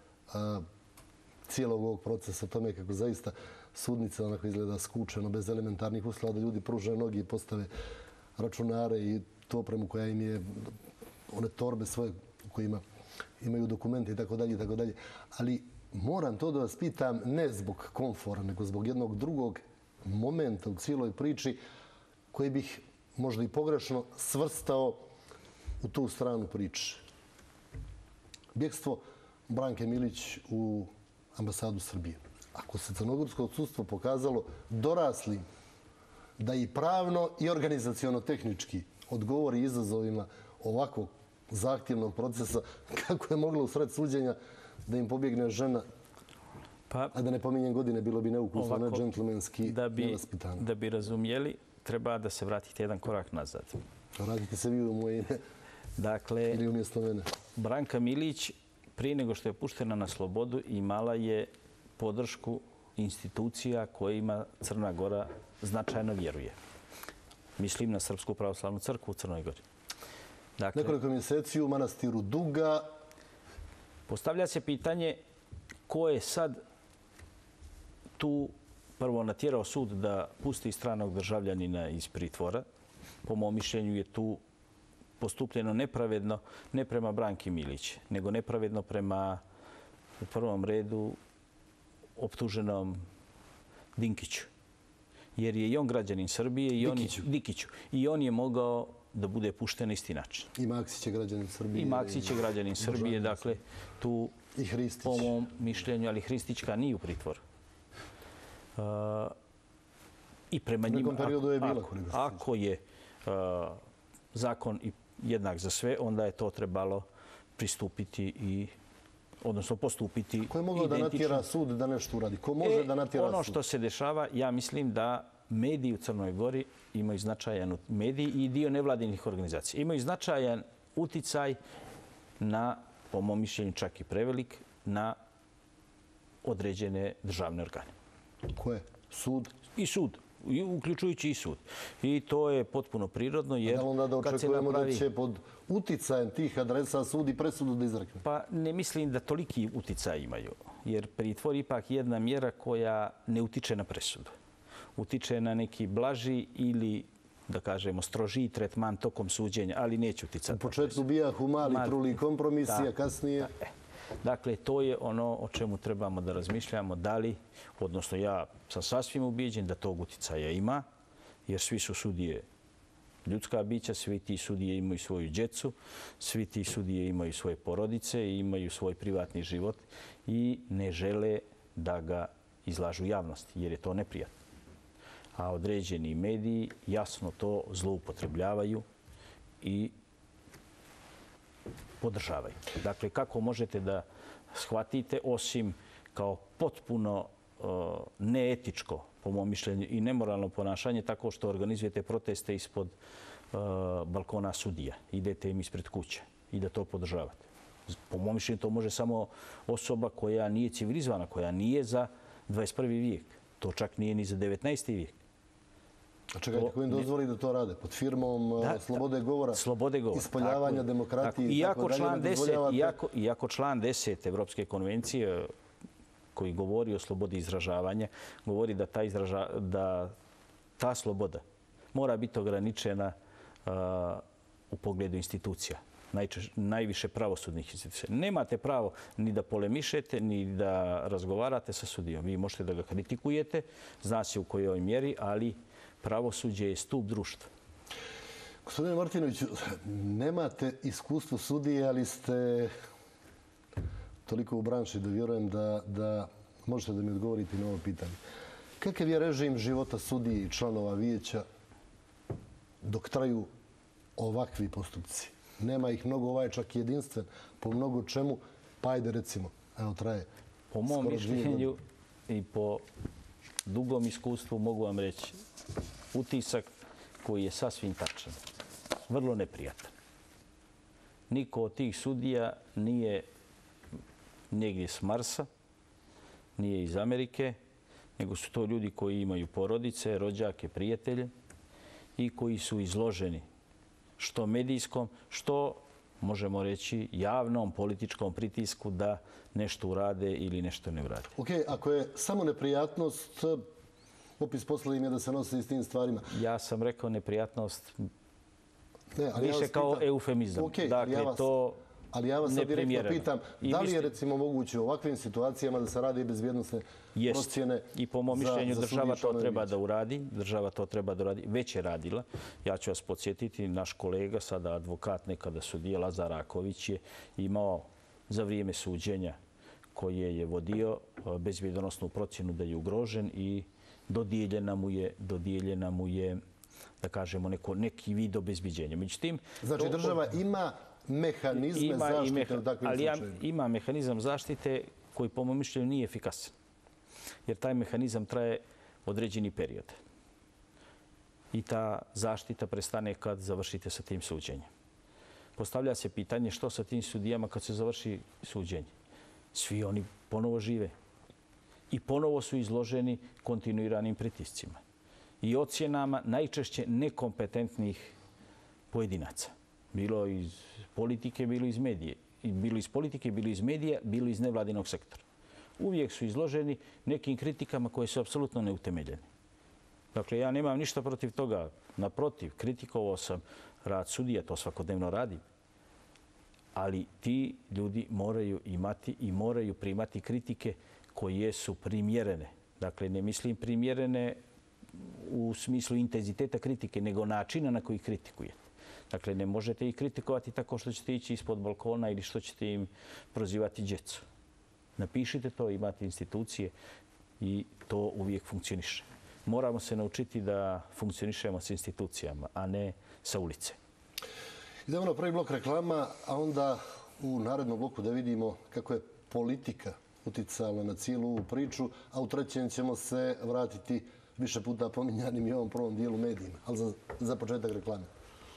cijelog ovog procesa, o tome kako zaista sudnica onako izgleda skučeno, bez elementarnih uslova, da ljudi pružaju nogi i postave računare i tu opremu koja im je, one torbe svoje u kojima imaju dokumente i tako dalje i tako dalje. Ali moram to da vas pitam ne zbog komfora, nego zbog jednog drugog momenta u cijeloj priči koji bih možda i pogrešno svrstao u tu stranu priče. Bjekstvo Branke Milić u ambasadu Srbije. Ako se crnogorsko odsudstvo pokazalo doraslim da i pravno i organizaciono-tehnički odgovori izazovima ovakvog zahtjevnog procesa, kako je moglo u sred suđenja da im pobjegne žena, pa, a da ne pominjem godine, bilo bi neukusno, ne džentlmenski, nevaspitano. Da bi razumijeli, treba da se vratite jedan korak nazad. Vratite se vi u moje ime. Dakle, ili umjesto mene. Branka Milić, prije nego što je puštena na slobodu, imala je podršku institucija kojima Crna Gora značajno vjeruje. Mislim na Srpsku pravoslavnu crkvu u Crnoj Gori. Dakle, nekoliko mjeseci u manastiru Duga. Postavlja se pitanje ko je sad tu prvo natjerao sud da pusti stranog državljanina iz pritvora. Po mom mišljenju je tu postupljeno nepravedno, ne prema Branki Milić, nego nepravedno prema u prvom redu optuženom Dinkiću. Jer je i on građanin Srbije i on, Dikiću. Dikiću. I on je mogao da bude pušten na isti način. I Maksić je građanin Srbije. I Maksić je građanin Srbije. Dakle, tu i Hristić. Po mom mišljenju, ali Hristićka nije u pritvoru. Uh, I prema njima, ako, je bila, ako, ako je uh, zakon jednak za sve, onda je to trebalo pristupiti i odnosno postupiti identično. Ko je mogao da natjera sud da nešto uradi? Ko može e, da natjera sud? Ono što se dešava, ja mislim da mediji u Crnoj Gori imaju značajan, mediji i dio nevladinih organizacija, imaju značajan uticaj na, po mom mišljenju čak i prevelik, na određene državne organe. Koje? Sud? I sud, uključujući i sud. I to je potpuno prirodno, jer da onda da kad se očekujemo napravi... da će pod uticajem tih adresa sud i presudu da izrekne? Pa ne mislim da toliki uticaj imaju, jer pritvor ipak je jedna mjera koja ne utiče na presudu. Utiče na neki blaži ili, da kažemo, strožiji tretman tokom suđenja, ali neće uticati. U početku bijahu mali truli kompromisija, kasnije... Dakle, to je ono o čemu trebamo da razmišljamo, da li, odnosno ja sam sasvim ubijeđen da tog uticaja ima, jer svi su sudije ljudska bića, svi ti sudije imaju svoju djecu, svi ti sudije imaju svoje porodice i imaju svoj privatni život i ne žele da ga izlažu javnosti, jer je to neprijatno. A određeni mediji jasno to zloupotrebljavaju i podržavaju. Dakle, kako možete da shvatite, osim kao potpuno uh, neetičko, po mom mišljenju, i nemoralno ponašanje, tako što organizujete proteste ispod uh, balkona sudija, idete im ispred kuće i da to podržavate. Po mom mišljenju, to može samo osoba koja nije civilizovana, koja nije za dvadeset prvi vijek. To čak nije ni za devetnaesti vijek. A čekajte, ko im dozvoli da to rade? Pod firmom da, slobode govora, slobode govora, ispoljavanja tako, demokratije i iako tako član dalje, deset, iako, iako član deset Evropske konvencije koji govori o slobodi izražavanja, govori da ta, izraža, da ta sloboda mora biti ograničena uh, u pogledu institucija. najčešće, najviše pravosudnih institucija. Nemate pravo ni da polemišete, ni da razgovarate sa sudijom. Vi možete da ga kritikujete, zna se u kojoj mjeri, ali pravosuđe je stup društva. Gospodine Martinoviću, nemate iskustvo sudije, ali ste toliko u branši da vjerujem da, da možete da mi odgovorite na ovo pitanje. Kakav je režim života sudije i članova vijeća dok traju ovakvi postupci? Nema ih mnogo, ovaj je čak jedinstven po mnogo čemu, pa ajde recimo, evo traje. Po mom mišljenju i po dugom iskustvu mogu vam reći utisak koji je sasvim tačan, vrlo neprijatan. Niko od tih sudija nije negdje s Marsa, nije iz Amerike, nego su to ljudi koji imaju porodice, rođake, prijatelje i koji su izloženi što medijskom, što možemo reći javnom političkom pritisku da nešto urade ili nešto ne urade. Ok, ako je samo neprijatnost, opis posla im je da se nose s tim stvarima. Ja sam rekao neprijatnost ne, ali više ja kao pitam, eufemizam. Okay, dakle, ja vas, to ali ja vas sad direktno pitam, I da li mislim, je recimo moguće u ovakvim situacijama da se rade i bezbjednostne jest. procjene? I po mom mišljenju za, za država to treba vijeća. da uradi. Država to treba da uradi. Već je radila. Ja ću vas podsjetiti, naš kolega, sada advokat, nekada sudija Lazar Raković je imao za vrijeme suđenja koje je vodio bezbjednosnu procjenu da je ugrožen i dodijeljena mu je, dodijeljena mu je da kažemo, neko, neki vid obezbiđenja. Međutim, znači, to, država ima mehanizme ima zaštite meha, u takvim ali slučajima. Ali ima mehanizam zaštite koji, po mom mišljenju, nije efikasan. Jer taj mehanizam traje određeni period. I ta zaštita prestane kad završite sa tim suđenjem. Postavlja se pitanje što sa tim sudijama kad se završi suđenje. Svi oni ponovo žive. I ponovo su izloženi kontinuiranim pritiscima. I ocjenama najčešće nekompetentnih pojedinaca. Bilo iz politike, bilo iz medije. Bilo iz politike, bilo iz medija, bilo iz nevladinog sektora. Uvijek su izloženi nekim kritikama koje su apsolutno neutemeljene. Dakle, ja nemam ništa protiv toga. Naprotiv, kritikovao sam rad sudija, to svakodnevno radim. Ali ti ljudi moraju imati i moraju primati kritike koje su primjerene. Dakle, ne mislim primjerene u smislu intenziteta kritike, nego načina na koji kritikujete. Dakle, ne možete ih kritikovati tako što ćete ići ispod balkona ili što ćete im prozivati djecu. Napišite to, imate institucije i to uvijek funkcioniše. Moramo se naučiti da funkcionišemo s institucijama, a ne sa ulice. Idemo na prvi blok reklama, a onda u narednom bloku da vidimo kako je politika uticala na cijelu ovu priču, a u trećem ćemo se vratiti više puta pominjanim i ovom prvom dijelu medijima. Ali za, za početak reklame.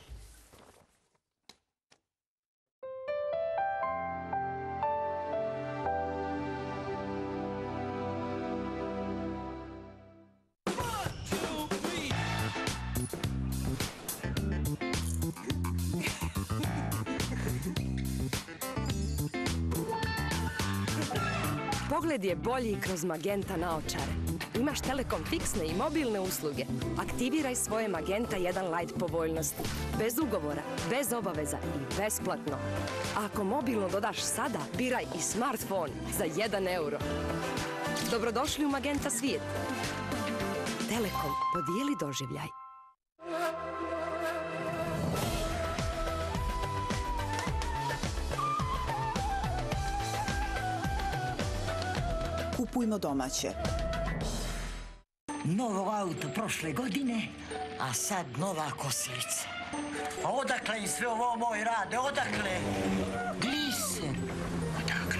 Pogled je bolji kroz Magenta naočare. Imaš Telekom fiksne i mobilne usluge. Aktiviraj svoje Magenta jedan Lite povoljnosti. Bez ugovora, bez obaveza i besplatno. A ako mobilno dodaš sada, biraj i smartphone za jedan euro. Dobrodošli u Magenta svijet. Telekom, podijeli doživljaj. Kupujmo domaće. Novo auto prošle godine, a sad nova kosilica. A odakle im sve ovo moj rade? Odakle? Gliser. Odakle?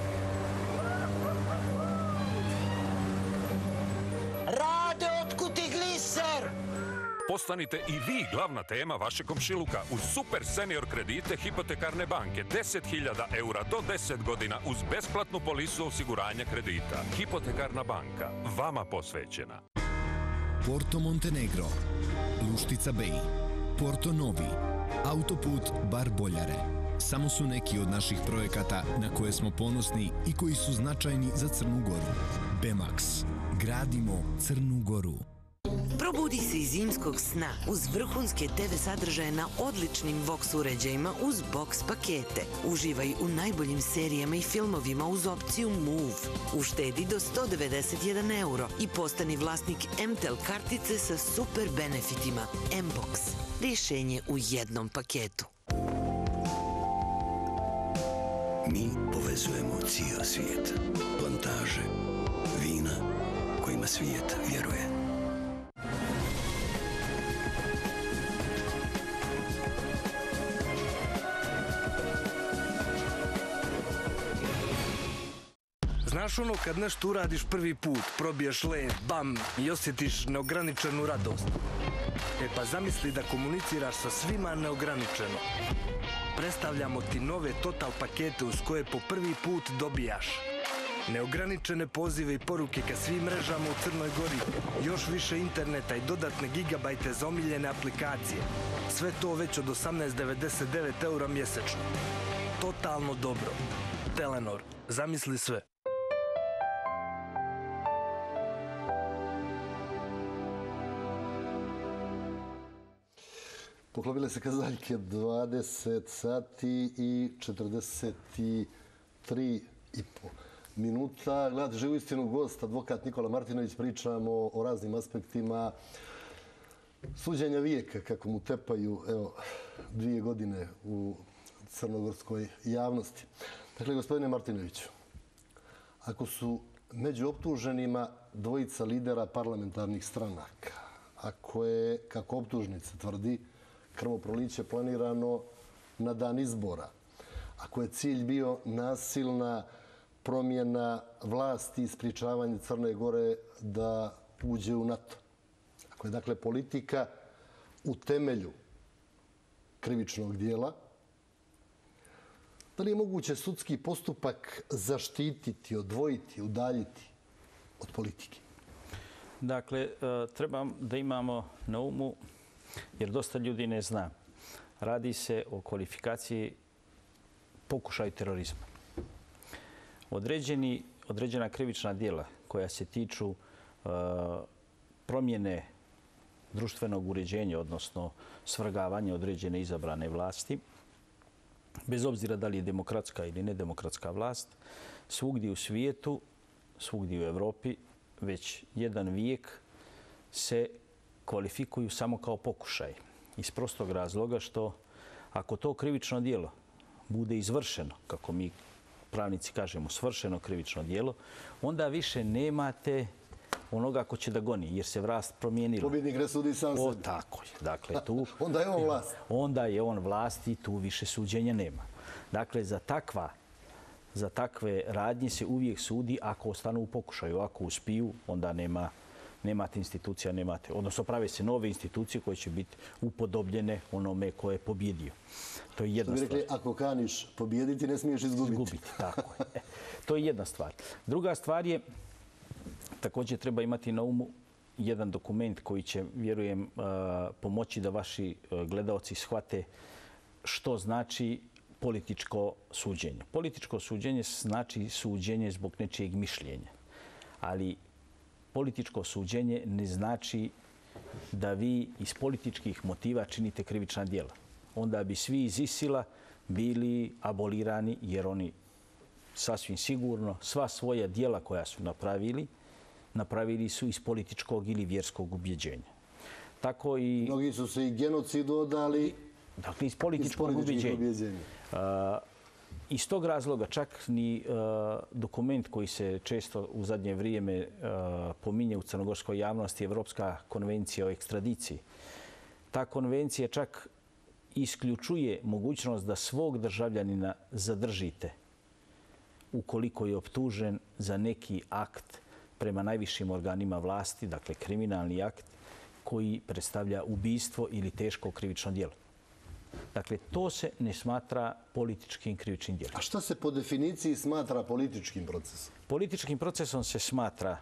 Rade, otkud ti gliser? Postanite i vi glavna tema vašeg komšiluka uz super senior kredite Hipotekarne banke. deset hiljada eura do deset godina uz besplatnu polisu osiguranja kredita. Hipotekarna banka. Vama posvećena. Porto Montenegro, Luštica Bej, Porto Novi, autoput Bar Boljare. Samo su neki od naših projekata na koje smo ponosni i koji su značajni za Crnu Goru. Bemax. Gradimo Crnu Goru. Probudi se iz zimskog sna uz vrhunske te ve sadržaje na odličnim Vox uređajima uz box pakete. Uživaj u najboljim serijama i filmovima uz opciju Move. Uštedi do sto devedeset jedan euro i postani vlasnik M T L kartice sa super benefitima. M-Box. Rješenje u jednom paketu. Mi povezujemo cijel svijet. Plantaže, vina kojima svijet vjeruje. Znaš ono kad nešto uradiš prvi put, probiješ led, bam i osjetiš neograničenu radost? E pa zamisli da komuniciraš sa svima neograničeno. Predstavljamo ti nove Total pakete uz koje po prvi put dobijaš neograničene pozive i poruke ka svim mrežama u Crnoj Gori, još više interneta i dodatne gigabajte za omiljene aplikacije. Sve to već od osamnaest devedeset devet eura mjesečno. Totalno dobro. Telenor. Zamisli sve. Poklopile se kazaljke dvadeset sati i četrdeset tri i po minuta. Gledate živu istinu, gost, advokat Nikola Martinović. Pričamo o raznim aspektima suđenja vijeka, kako mu tepaju evo, dvije godine u crnogorskoj javnosti. Dakle, gospodine Martinoviću, ako su među optuženima dvojica lidera parlamentarnih stranaka, ako je, kako optužnica tvrdi, krvoproliće planirano na dan izbora, ako je cilj bio nasilna promjena vlasti i sprječavanje Crne Gore da uđe u NATO, ako je dakle politika u temelju krivičnog dijela, da li je moguće sudski postupak zaštititi, odvojiti, udaljiti od politike? Dakle, treba da imamo na umu, jer dosta ljudi ne zna, radi se o kvalifikaciji pokušaju terorizma. Određeni, određena krivična djela koja se tiču uh, promjene društvenog uređenja, odnosno svrgavanja određene izabrane vlasti, bez obzira da li je demokratska ili nedemokratska vlast, svugdje u svijetu, svugdje u Evropi, već jedan vijek se kvalifikuju samo kao pokušaj. Iz prostog razloga što ako to krivično djelo bude izvršeno, kako mi pravnici kažemo, svršeno krivično djelo, onda više nemate onoga ko će da goni, jer se vlast promijenila. Pobjednik resudi sam o, sebi. Tako je. Dakle, tu, onda je on vlast. Onda je on vlast i tu više suđenja nema. Dakle, za takva za takve radnje se uvijek sudi ako ostanu u pokušaju. Ako uspiju, onda nema, nemate institucija, nemate. Odnosno, prave se nove institucije koje će biti upodobljene onome koje je pobjedio. To je jedna stvar. Rekli, ako kaniš pobjediti, ne smiješ izgubiti. Izgubiti, tako je. To je jedna stvar. Druga stvar je, također treba imati na umu jedan dokument koji će, vjerujem, pomoći da vaši gledaoci shvate što znači političko suđenje. Političko suđenje znači suđenje zbog nečijeg mišljenja. Ali političko suđenje ne znači da vi iz političkih motiva činite krivična djela. Onda bi svi iz ISIL-a bili abolirani jer oni sasvim sigurno sva svoja djela koja su napravili, napravili su iz političkog ili vjerskog ubjeđenja. Tako i... Mnogi su se i genocidu odali. Dakle, iz političkog, iz političkog ubjeđenja. Uh, iz tog razloga čak ni uh, dokument koji se često u zadnje vrijeme uh, pominje u crnogorskoj javnosti, Evropska konvencija o ekstradiciji. Ta konvencija čak isključuje mogućnost da svog državljanina zadržite ukoliko je optužen za neki akt prema najvišim organima vlasti, dakle kriminalni akt koji predstavlja ubistvo ili teško krivično djelo. Dakle, to se ne smatra političkim krivičnim djelom. A šta se po definiciji smatra političkim procesom? Političkim procesom se smatra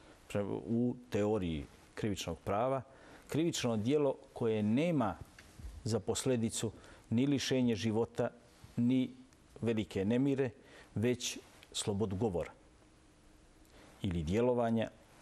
u teoriji krivičnog prava krivično djelo koje nema za posljedicu ni lišenje života, ni velike nemire, već slobodu govora ili djelovanja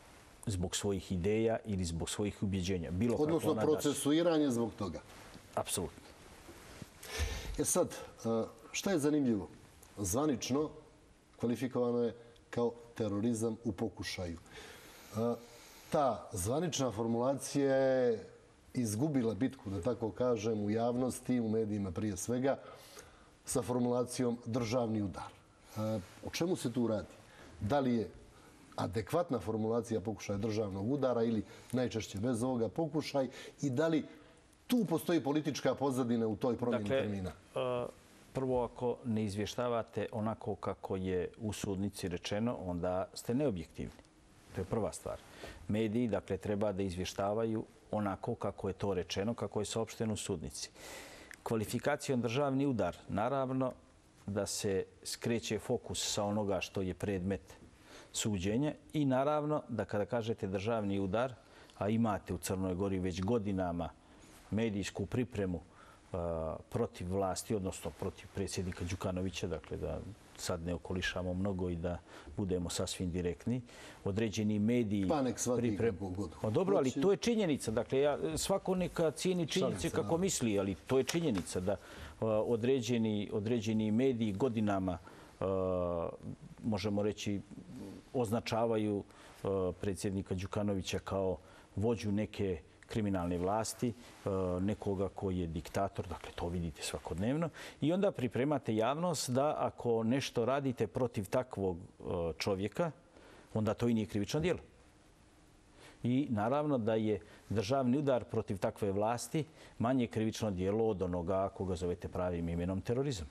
zbog svojih ideja ili zbog svojih ubjeđenja. Bilo Odnosno procesuiranje zbog toga. Apsolutno. E sad, šta je zanimljivo? Zvanično kvalifikovano je kao terorizam u pokušaju. Ta zvanična formulacija je izgubila bitku, da tako kažem, u javnosti, u medijima prije svega, sa formulacijom državni udar. O čemu se tu radi? Da li je adekvatna formulacija pokušaja državnog udara ili najčešće bez ovoga pokušaj i da li tu postoji politička pozadina u toj promjeni termina? Prvo, ako ne izvještavate onako kako je u sudnici rečeno, onda ste neobjektivni. To je prva stvar. Mediji, dakle, treba da izvještavaju onako kako je to rečeno, kako je saopšteno u sudnici. Kvalifikacijom državni udar, naravno da se skreće fokus sa onoga što je predmet suđenja i naravno da kada kažete državni udar, a imate u Crnoj Gori već godinama medijsku pripremu protiv vlasti, odnosno protiv predsjednika Đukanovića, dakle da sad ne okolišamo mnogo i da budemo sasvim direktni. Određeni mediji... Pa nek svaki kako god. Dobro, ali to je činjenica. Dakle, ja, svako neka cijeni činjenice kako misli, ali to je činjenica da određeni, određeni mediji godinama, možemo reći, označavaju predsjednika Đukanovića kao vođu neke kriminalne vlasti, nekoga koji je diktator, dakle to vidite svakodnevno. I onda pripremate javnost da ako nešto radite protiv takvog čovjeka, onda to i nije krivično djelo. I naravno da je državni udar protiv takve vlasti manje krivično djelo od onoga koga zovete pravim imenom terorizam.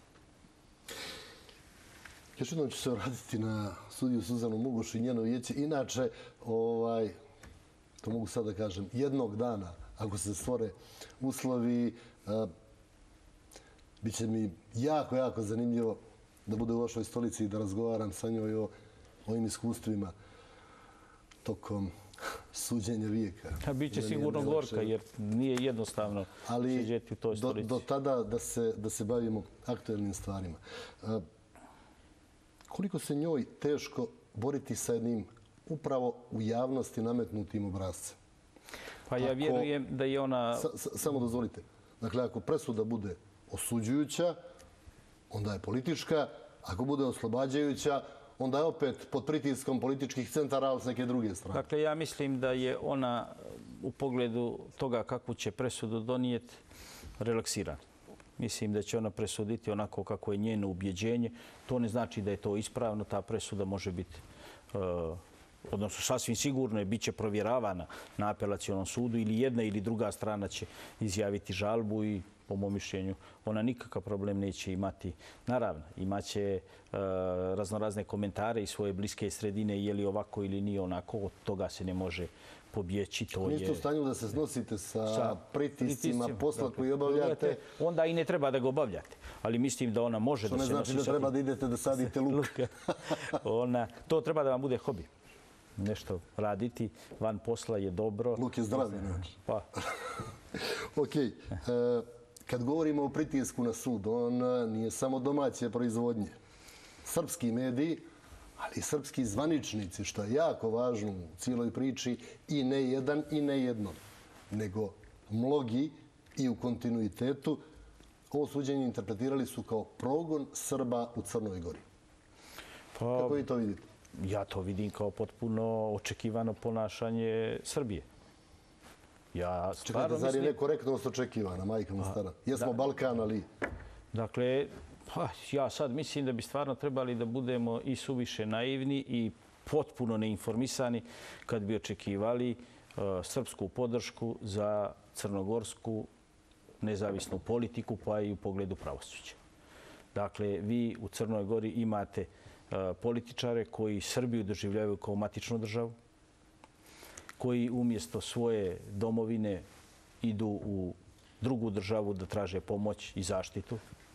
Još jednom ću se vratiti na sudiju Suzanu Mugoš i njeno vijeće. Inače, ovaj, to mogu sad da kažem, jednog dana, ako se stvore uslovi, bit će mi jako, jako zanimljivo da bude u vašoj stolici i da razgovaram sa njoj o ovim iskustvima tokom suđenja vijeka. Biće sigurno gorka, jer nije jednostavno suđeti u toj stolici. Do tada da se, da se bavimo aktuelnim stvarima. Koliko se njoj teško boriti sa jednim upravo u javnosti nametnutim obrazcem? Pa ja vjerujem da je ona... Samo dozvolite. Dakle, ako presuda bude osuđujuća, onda je politička. Ako bude oslobađajuća, onda je opet pod pritiskom političkih centara, ali s neke druge strane. Dakle, ja mislim da je ona u pogledu toga kakvu će presudu donijeti relaksirana. Mislim da će ona presuditi onako kako je njeno ubjeđenje. To ne znači da je to ispravno. Ta presuda može biti, odnosno sasvim sigurno je, bit će provjeravana na apelacionom sudu ili jedna ili druga strana će izjaviti žalbu i po mom mišljenju ona nikakav problem neće imati. Naravno, imaće raznorazne komentare i svoje bliske sredine, je li ovako ili nije onako, od toga se ne može pobjeći. Niste u stanju da se snosite sa pritiscima posla koji obavljate? Onda i ne treba da ga obavljate. Ali mislim da ona može da se nosi sa... Što ne znači da treba da idete da sadite luk? To treba da vam bude hobi. Nešto raditi van posla je dobro. Luk je zdravi. Pa. Okej. Kad govorimo o pritisku na sud, on nije samo domaće proizvodnje. Srpski mediji, ali i srpski zvaničnici, što je jako važno u cijeloj priči, i ne jedan i ne jednom, nego mnogi i u kontinuitetu ovo suđenje interpretirali su kao progon Srba u Crnoj Gori. Kako vi to vidite? Ja to vidim kao potpuno očekivano ponašanje Srbije. Ja Čekajte, zar je nekorektnost očekivana, majka mu stara? Jesmo Balkan, ali... Dakle, ja sad mislim da bi stvarno trebali da budemo i suviše naivni i potpuno neinformisani kad bi očekivali srpsku podršku za crnogorsku nezavisnu politiku, pa i u pogledu pravosuđa. Dakle, vi u Crnoj Gori imate političare koji Srbiju doživljavaju kao matičnu državu, koji umjesto svoje domovine idu u drugu državu da traže pomoć i zaštitu.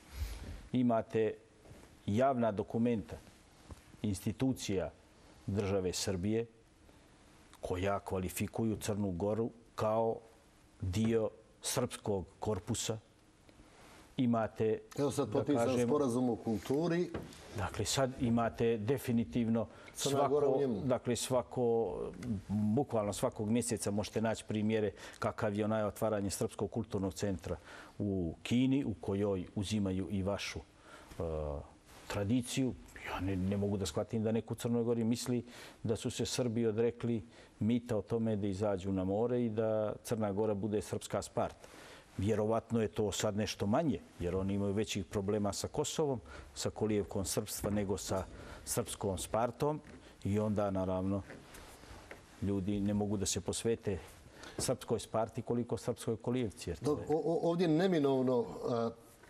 Imate javna dokumenta institucija države Srbije koja kvalifikuju Crnu Goru kao dio srpskog korpusa imate... Evo sad potpisan sporazum o kulturi. Dakle, sad imate definitivno svako, dakle, svako, bukvalno svakog mjeseca možete naći primjere kakav je onaj otvaranje Srpskog kulturnog centra u Kini, u kojoj uzimaju i vašu uh, tradiciju. Ja ne, ne mogu da shvatim da neko u Crnoj Gori misli da su se Srbi odrekli mita o tome da izađu na more i da Crna Gora bude srpska Sparta. Vjerovatno je to sad nešto manje, jer oni imaju većih problema sa Kosovom, sa kolijevkom srpstva nego sa srpskom Spartom i onda, naravno, ljudi ne mogu da se posvete srpskoj Sparti koliko srpskoj kolijevci. Je... Ovdje neminovno a,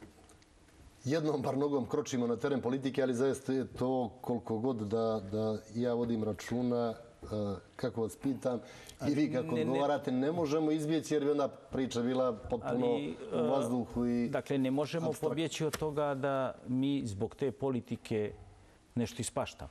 jednom bar nogom kročimo na teren politike, ali zaista je to koliko god da, da ja vodim računa, a, kako vas pitam, i vi kako ne, odgovarate, ne možemo izbjeći jer bi onda priča bila potpuno ali, u vazduhu i... Dakle, ne možemo abstrakt. pobjeći od toga da mi zbog te politike nešto ispaštamo.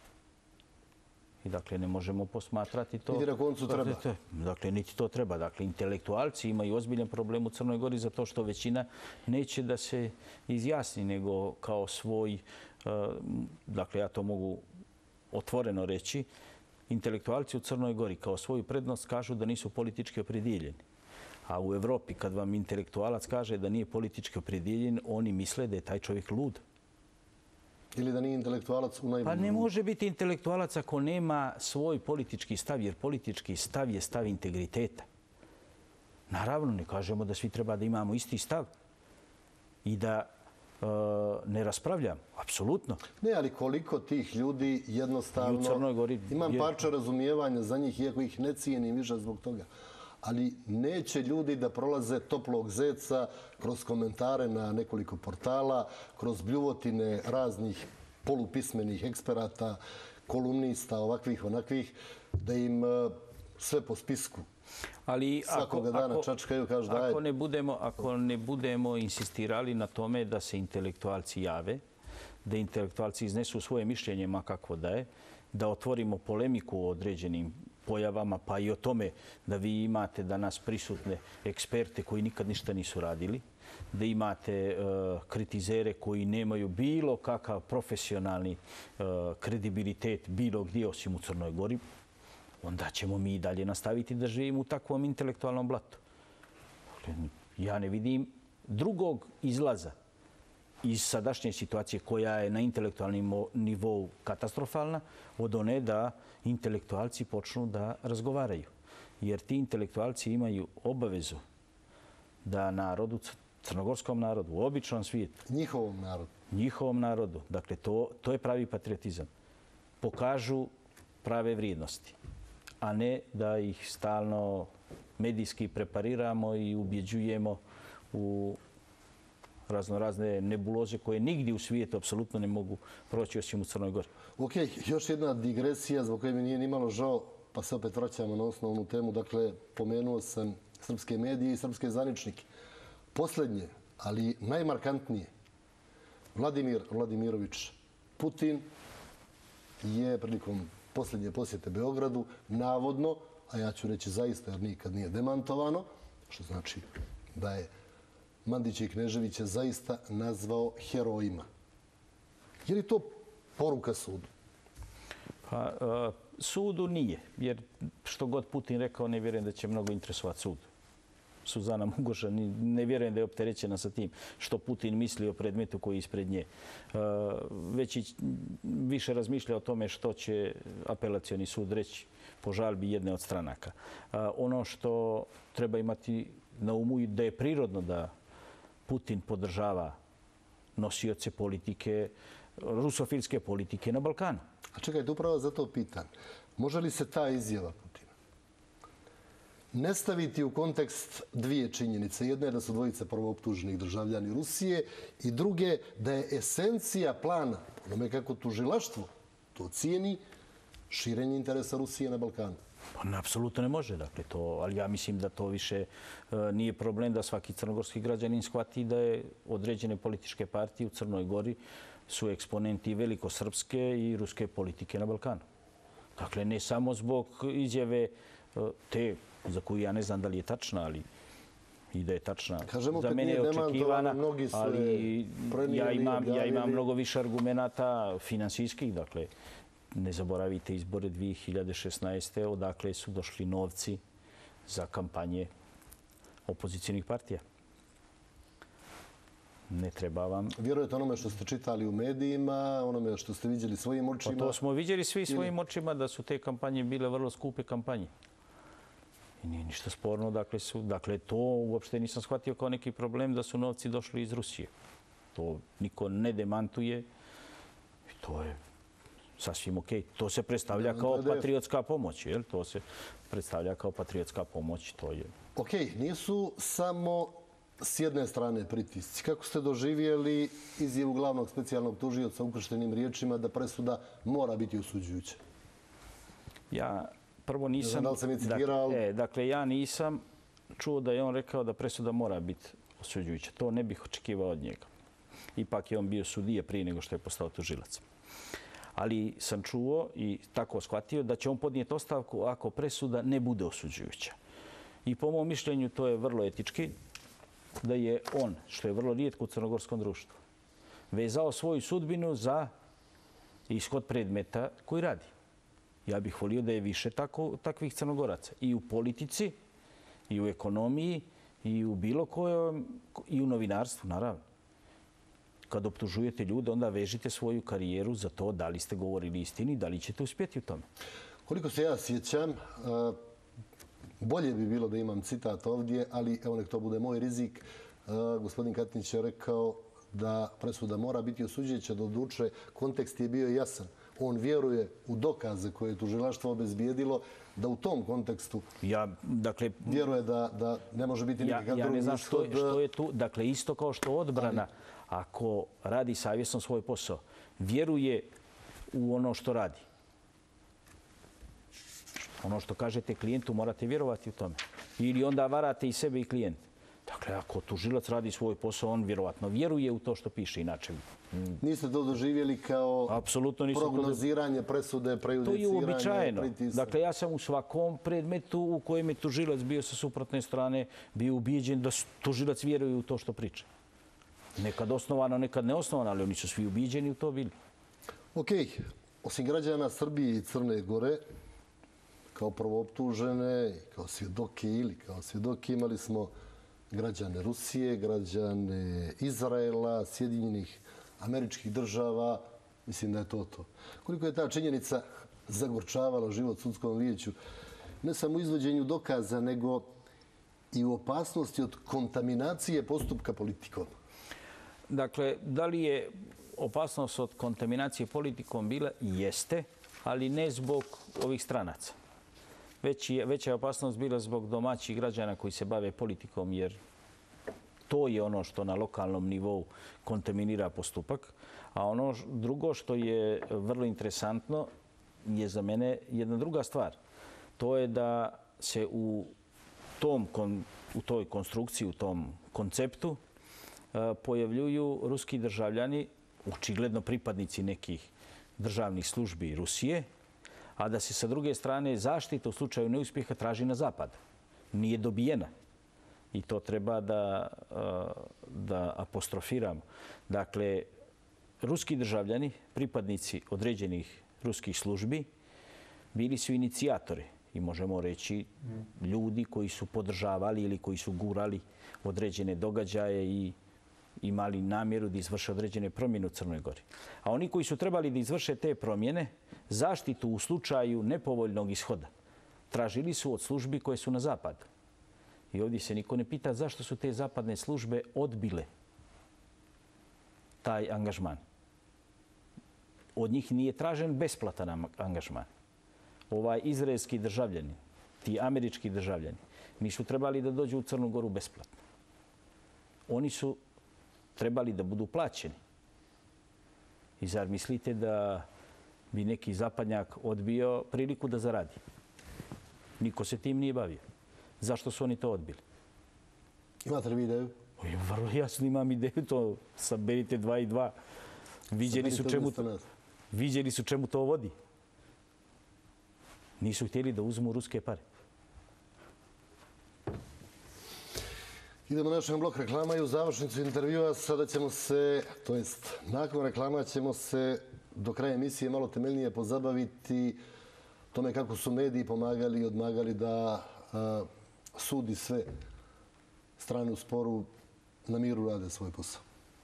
I dakle, ne možemo posmatrati to... Niti na koncu treba. Dakle, niti to treba. Dakle, intelektualci imaju ozbiljan problem u Crnoj Gori zato što većina neće da se izjasni, nego kao svoj... Dakle, ja to mogu otvoreno reći. Intelektualci u Crnoj Gori kao svoju prednost kažu da nisu politički opredjeljeni. A u Evropi, kad vam intelektualac kaže da nije politički opredjeljen, oni misle da je taj čovjek lud. Ili da nije intelektualac u najbolju... Pa ne može biti intelektualac ako nema svoj politički stav, jer politički stav je stav integriteta. Naravno, ne kažemo da svi treba da imamo isti stav i da e, ne raspravljamo. Apsolutno. Ne, ali koliko tih ljudi jednostavno... I u Crnoj Gori... Imam je... parče razumijevanja za njih, iako ih ne cijenim više zbog toga. Ali neće ljudi da prolaze toplog zeca kroz komentare na nekoliko portala, kroz bljuvotine raznih polupismenih eksperata, kolumnista, ovakvih, onakvih, da im sve po spisku ali svakoga ako, dana ako, čačkaju, kažu da ako ne budemo, ako ne budemo insistirali na tome da se intelektualci jave, da intelektualci iznesu svoje mišljenje, ma kakvo da je, da otvorimo polemiku o određenim pojavama, pa i o tome da vi imate danas prisutne eksperte koji nikad ništa nisu radili, da imate uh, kritizere koji nemaju bilo kakav profesionalni uh, kredibilitet bilo gdje osim u Crnoj Gori, onda ćemo mi i dalje nastaviti da živimo u takvom intelektualnom blatu. Ja ne vidim drugog izlaza iz sadašnje situacije koja je na intelektualnom nivou katastrofalna od one da intelektualci počnu da razgovaraju. Jer ti intelektualci imaju obavezu da narodu, crnogorskom narodu, u običnom svijetu, njihovom narodu, njihovom narodu, dakle to, to je pravi patriotizam, pokažu prave vrijednosti, a ne da ih stalno medijski prepariramo i ubjeđujemo u raznorazne nebuloze koje nigdje u svijetu apsolutno ne mogu proći osim u Crnoj Gori. Ok, još jedna digresija zbog koje mi nije nimalo žao, pa se opet vraćamo na osnovnu temu. Dakle, pomenuo sam srpske medije i srpske zvaničnike. Posljednje, ali najmarkantnije, Vladimir Vladimirović Putin je prilikom posljednje posjete Beogradu navodno, a ja ću reći zaista jer nikad nije demantovano, što znači da je Mandića i Kneževića zaista nazvao herojima. Je li to poruka sudu? Pa, uh, sudu nije, jer što god Putin rekao, ne vjerujem da će mnogo interesovati sud. Suzana Mugoša, ne vjerujem da je opterećena sa tim što Putin misli o predmetu koji je ispred nje. Uh, već i više razmišlja o tome što će apelacioni sud reći po žalbi jedne od stranaka. Uh, ono što treba imati na umu je da je prirodno da Putin podržava nosioce politike, rusofilske politike na Balkanu. A čekajte, upravo za to pitan. Može li se ta izjava Putina ne staviti u kontekst dvije činjenice? Jedna je da su dvojice prvooptuženih državljani Rusije i druge da je esencija plana, onome kako tužilaštvo to cijeni, širenje interesa Rusije na Balkanu. Pa apsolutno ne može, dakle, to, ali ja mislim da to više e, nije problem da svaki crnogorski građanin shvati da je određene političke partije u Crnoj Gori su eksponenti velikosrpske i ruske politike na Balkanu. Dakle, ne samo zbog izjave e, te, za koju ja ne znam da li je tačna, ali i da je tačna. Kažemo, Za kad mene je nije demantovano, očekivana, mnogi su ali je prenijeli, ja imam, ja imam objavili. mnogo više argumenata finansijskih. Dakle, ne zaboravite izbore dvije hiljade šesnaeste. odakle su došli novci za kampanje opozicijnih partija. Ne treba vam... Vjerujete onome što ste čitali u medijima, onome što ste vidjeli svojim očima? Pa to smo vidjeli svi svojim očima da su te kampanje bile vrlo skupe kampanje. I nije ništa sporno. Dakle, su, dakle, to uopšte nisam shvatio kao neki problem da su novci došli iz Rusije. To niko ne demantuje i to je sasvim okej. To se predstavlja kao patriotska pomoć. Jel? To se predstavlja kao patriotska pomoć. To je... Okej, nisu samo s jedne strane pritisci. Kako ste doživjeli izjavu glavnog specijalnog tužioca ukrštenim riječima da presuda mora biti osuđujuća? Ja prvo nisam... Ne znam da li sam je citirao. Dakle, e, dakle, ja nisam čuo da je on rekao da presuda mora biti osuđujuća. To ne bih očekivao od njega. Ipak je on bio sudija prije nego što je postao tužilac. Ali sam čuo i tako shvatio da će on podnijeti ostavku ako presuda ne bude osuđujuća. I po mom mišljenju to je vrlo etički da je on, što je vrlo rijetko u crnogorskom društvu, vezao svoju sudbinu za ishod predmeta koji radi. Ja bih volio da je više tako, takvih Crnogoraca. I u politici, i u ekonomiji, i u bilo kojom, i u novinarstvu, naravno. Kad optužujete ljude, onda vežite svoju karijeru za to da li ste govorili istini, da li ćete uspjeti u tome. Koliko se ja sjećam, bolje bi bilo da imam citat ovdje, ali evo nek to bude moj rizik. Gospodin Katinić je rekao da presuda mora biti osuđujuća, doduše kontekst je bio jasan. On vjeruje u dokaze koje je tužilaštvo obezbijedilo, da u tom kontekstu ja, dakle, vjeruje da, da ne može biti nikakav drugi. Ja ne znam što, što je tu. Dakle, isto kao što odbrana, ako radi savjesno svoj posao, vjeruje u ono što radi. Ono što kažete klijentu, morate vjerovati u tome. Ili onda varate i sebe i klijent. Dakle, ako tužilac radi svoj posao, on vjerovatno vjeruje u to što piše. Inače, niste to doživjeli kao prognoziranje presude, prejudiciranje? To je uobičajeno. Dakle, ja sam u svakom predmetu u kojem je tužilac bio sa suprotne strane bio ubijeđen da tužilac vjeruje u to što priča. Nekad osnovano, nekad neosnovano, ali oni su svi ubijeđeni u to bili. Okej. Osim građana Srbije i Crne Gore, kao prvooptužene, kao svjedoke ili kao svjedoke imali smo građane Rusije, građane Izraela, Sjedinjenih Američkih Država. Mislim da je to to. Koliko je ta činjenica zagorčavala život sudskom vijeću, ne samo u izvođenju dokaza, nego i u opasnosti od kontaminacije postupka politikom? Dakle, da li je opasnost od kontaminacije politikom bila? Jeste, ali ne zbog ovih stranaca. Već je, veća je opasnost bila zbog domaćih građana koji se bave politikom, jer to je ono što na lokalnom nivou kontaminira postupak. A ono drugo što je vrlo interesantno je za mene jedna druga stvar. To je da se u, tom, u toj konstrukciji, u tom konceptu pojavljuju ruski državljani, očigledno pripadnici nekih državnih službi Rusije, a da se sa druge strane zaštita u slučaju neuspjeha traži na zapad. Nije dobijena. I to treba da, da apostrofiramo. Dakle, ruski državljani, pripadnici određenih ruskih službi, bili su inicijatori i možemo reći ljudi koji su podržavali ili koji su gurali određene događaje i imali namjeru da izvrše određene promjene u Crnoj Gori. A oni koji su trebali da izvrše te promjene, zaštitu u slučaju nepovoljnog ishoda, tražili su od službi koje su na zapad. I ovdje se niko ne pita zašto su te zapadne službe odbile taj angažman. Od njih nije tražen besplatan angažman. Ovaj izraelski državljani, ti američki državljani, nisu trebali da dođu u Crnu Goru besplatno. Oni su trebali da budu plaćeni. I zar mislite da bi neki zapadnjak odbio priliku da zaradi? Niko se tim nije bavio. Zašto su oni to odbili? Imate li ideju? Vrlo jasno imam ideju. To saberite dva i dva. Viđeli su čemu to, viđeli su čemu to vodi. Nisu htjeli da uzmu ruske pare. Idemo na našem blok reklama i u završnicu intervjua. Sada ćemo se, to jest nakon reklama ćemo se do kraja emisije malo temeljnije pozabaviti tome kako su mediji pomagali i odmagali da a, sud i sve strane u sporu na miru rade svoj posao.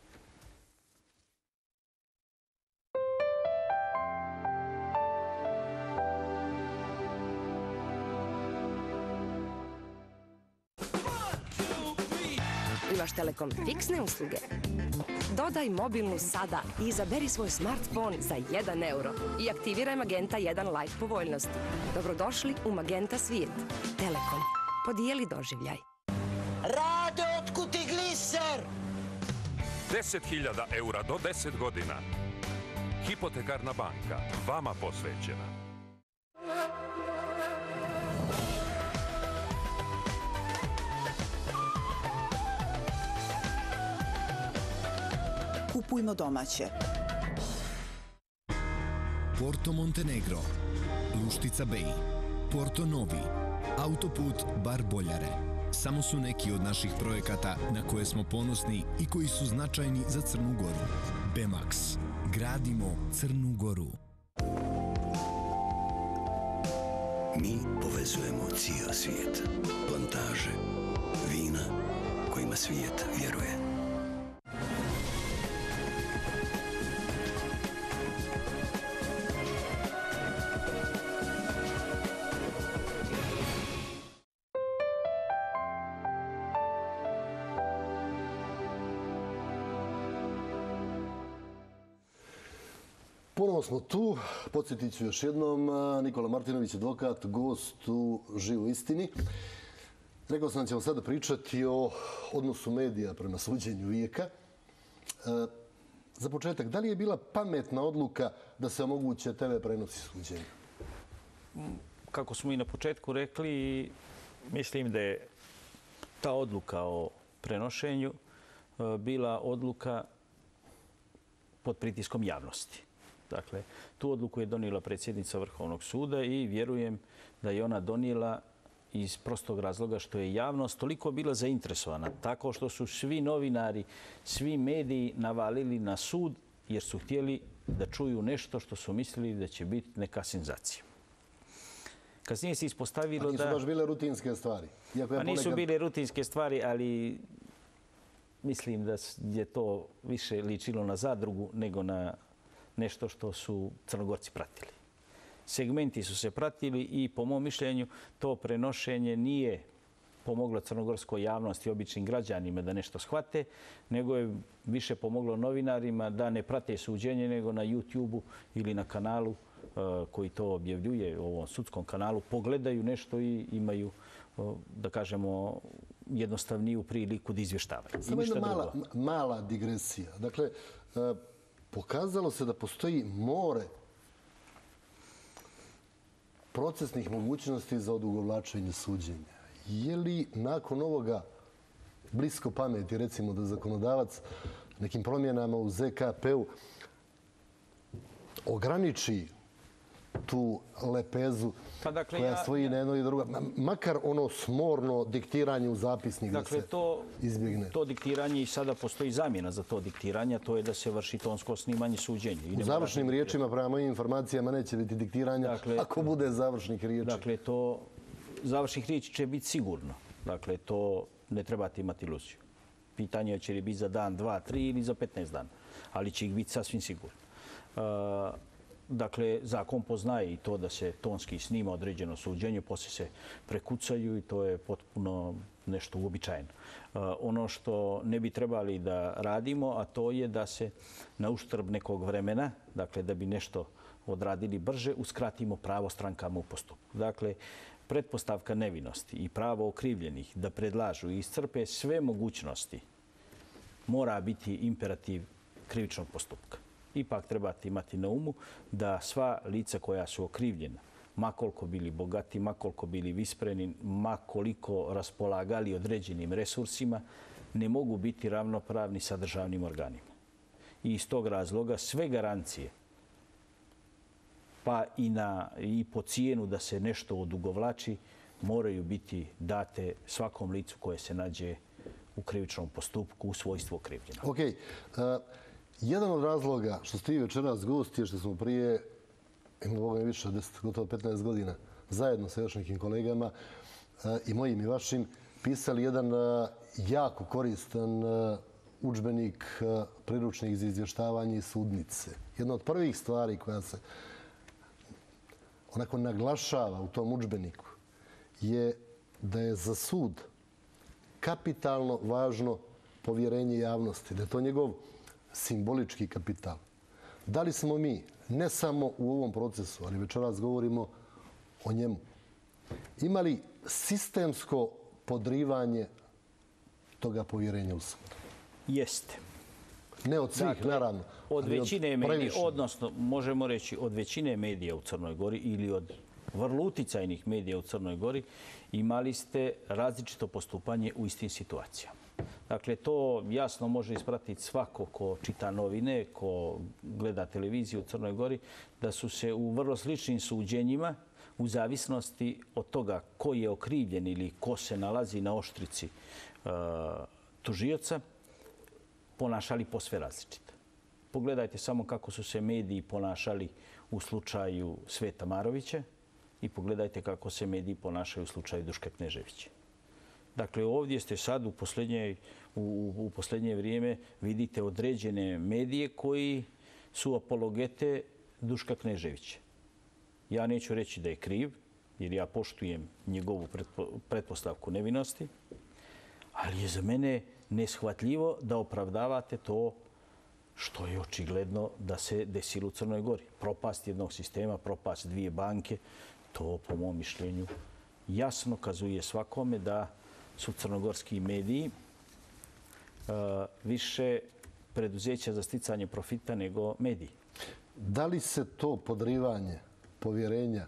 Imaš Telekom fiksne usluge? Dodaj mobilnu sada i izaberi svoj smartphone za jedan euro i aktiviraj Magenta jedan Light povoljnosti. Dobrodošli u Magenta svijet. Telekom. Podijeli doživljaj. Rade, otkud ti gliser? deset hiljada eura do deset godina. Hipotekarna banka. Vama posvećena. Kupujmo domaće. Porto Montenegro, Luštica Bej, Porto Novi, Autoput Bar Boljare. Samo su neki od naših projekata na koje smo ponosni i koji su značajni za Crnu Goru. Bemax. Gradimo Crnu Goru. Mi povezujemo cijel svijet. Plantaže, vina kojima svijet vjeruje. Ponovo smo tu. Podsjetit ću još jednom. Nikola Martinović, advokat, gost u Živo istini. Rekao sam da ćemo sada pričati o odnosu medija prema suđenju vijeka. Za početak, da li je bila pametna odluka da se omoguće te ve prenosi suđenja? Kako smo i na početku rekli, mislim da je ta odluka o prenošenju bila odluka pod pritiskom javnosti. Dakle, tu odluku je donijela predsjednica Vrhovnog suda i vjerujem da je ona donijela iz prostog razloga što je javnost toliko bila zainteresovana, tako što su svi novinari, svi mediji navalili na sud jer su htjeli da čuju nešto što su mislili da će biti neka senzacija. Kasnije se ispostavilo da... A nisu baš bile rutinske stvari? Pa nisu bile rutinske stvari, ali mislim da je to više ličilo na zadrugu nego na nešto što su Crnogorci pratili. Segmenti su se pratili i po mom mišljenju to prenošenje nije pomoglo crnogorskoj javnosti i običnim građanima da nešto shvate, nego je više pomoglo novinarima da ne prate suđenje nego na YouTubeu ili na kanalu koji to objavljuje, u ovom sudskom kanalu, pogledaju nešto i imaju, da kažemo, jednostavniju priliku da izvještavaju. Samo jedna mala, mala digresija. Dakle, pokazalo se da postoji more procesnih mogućnosti za odugovlačenje suđenja. Je li nakon ovoga blisko pameti, recimo da zakonodavac nekim promjenama u ze ka pe-u ograniči tu lepezu pa dakle, koja ja, stoji ja, na jedno i drugo, makar ono smorno diktiranje u zapisnik dakle, da se to, izbjegne. To diktiranje i sada postoji zamjena za to diktiranje, to je da se vrši tonsko snimanje suđenja. U završnim riječima, prema mojim informacijama, neće biti diktiranja dakle, ako bude završnih riječi. Dakle, to završnih riječi će biti sigurno. Dakle, to ne trebate imati iluziju. Pitanje je će li biti za dan, dva, tri ili za petnaest dana, ali će ih biti sasvim sigurno. Uh, Dakle, zakon poznaje i to da se tonski snima određeno suđenje, poslije se prekucaju i to je potpuno nešto uobičajeno. Ono što ne bi trebali da radimo, a to je da se na uštrb nekog vremena, dakle da bi nešto odradili brže, uskratimo pravo strankama u postupku. Dakle, pretpostavka nevinosti i pravo okrivljenih da predlažu i iscrpe sve mogućnosti mora biti imperativ krivičnog postupka. Ipak trebate imati na umu da sva lica koja su okrivljena, makoliko bili bogati, makoliko bili vispreni, makoliko raspolagali određenim resursima, ne mogu biti ravnopravni sa državnim organima. I iz tog razloga sve garancije, pa i, na, i po cijenu da se nešto odugovlači, moraju biti date svakom licu koje se nađe u krivičnom postupku u svojstvu okrivljenog. Ok. Jedan od razloga što ste i večeras gost je što smo prije, Boga mi više od deset, gotovo petnaest godina, zajedno sa još nekim kolegama i mojim i vašim, pisali jedan jako koristan udžbenik, priručnik za izvještavanje i sudnice. Jedna od prvih stvari koja se onako naglašava u tom udžbeniku je da je za sud kapitalno važno povjerenje javnosti, da je to njegov simbolički kapital. Da li smo mi, ne samo u ovom procesu, ali večeras govorimo o njemu, imali sistemsko podrivanje toga povjerenja u sud? Jeste. Ne od svih, dakle, naravno. Od većine medija, odnosno možemo reći od većine medija u Crnoj Gori ili od vrlo uticajnih medija u Crnoj Gori imali ste različito postupanje u istim situacijama. Dakle, to jasno može ispratiti svako ko čita novine, ko gleda televiziju u Crnoj Gori, da su se u vrlo sličnim suđenjima, u zavisnosti od toga ko je okrivljen ili ko se nalazi na oštrici uh, tužioca, ponašali posve različito. Pogledajte samo kako su se mediji ponašali u slučaju Sveta Marovića i pogledajte kako se mediji ponašaju u slučaju Duška Kneževića. Dakle, ovdje ste sad u posljednje, u, u posljednje vrijeme vidite određene medije koji su apologete Duška Kneževića. Ja neću reći da je kriv, jer ja poštujem njegovu pretpostavku nevinosti, ali je za mene neshvatljivo da opravdavate to što je očigledno da se desilo u Crnoj Gori. Propast jednog sistema, propast dvije banke, to po mom mišljenju jasno kazuje svakome da su crnogorski mediji uh, više preduzeća za sticanje profita nego mediji. Da li se to podrivanje povjerenja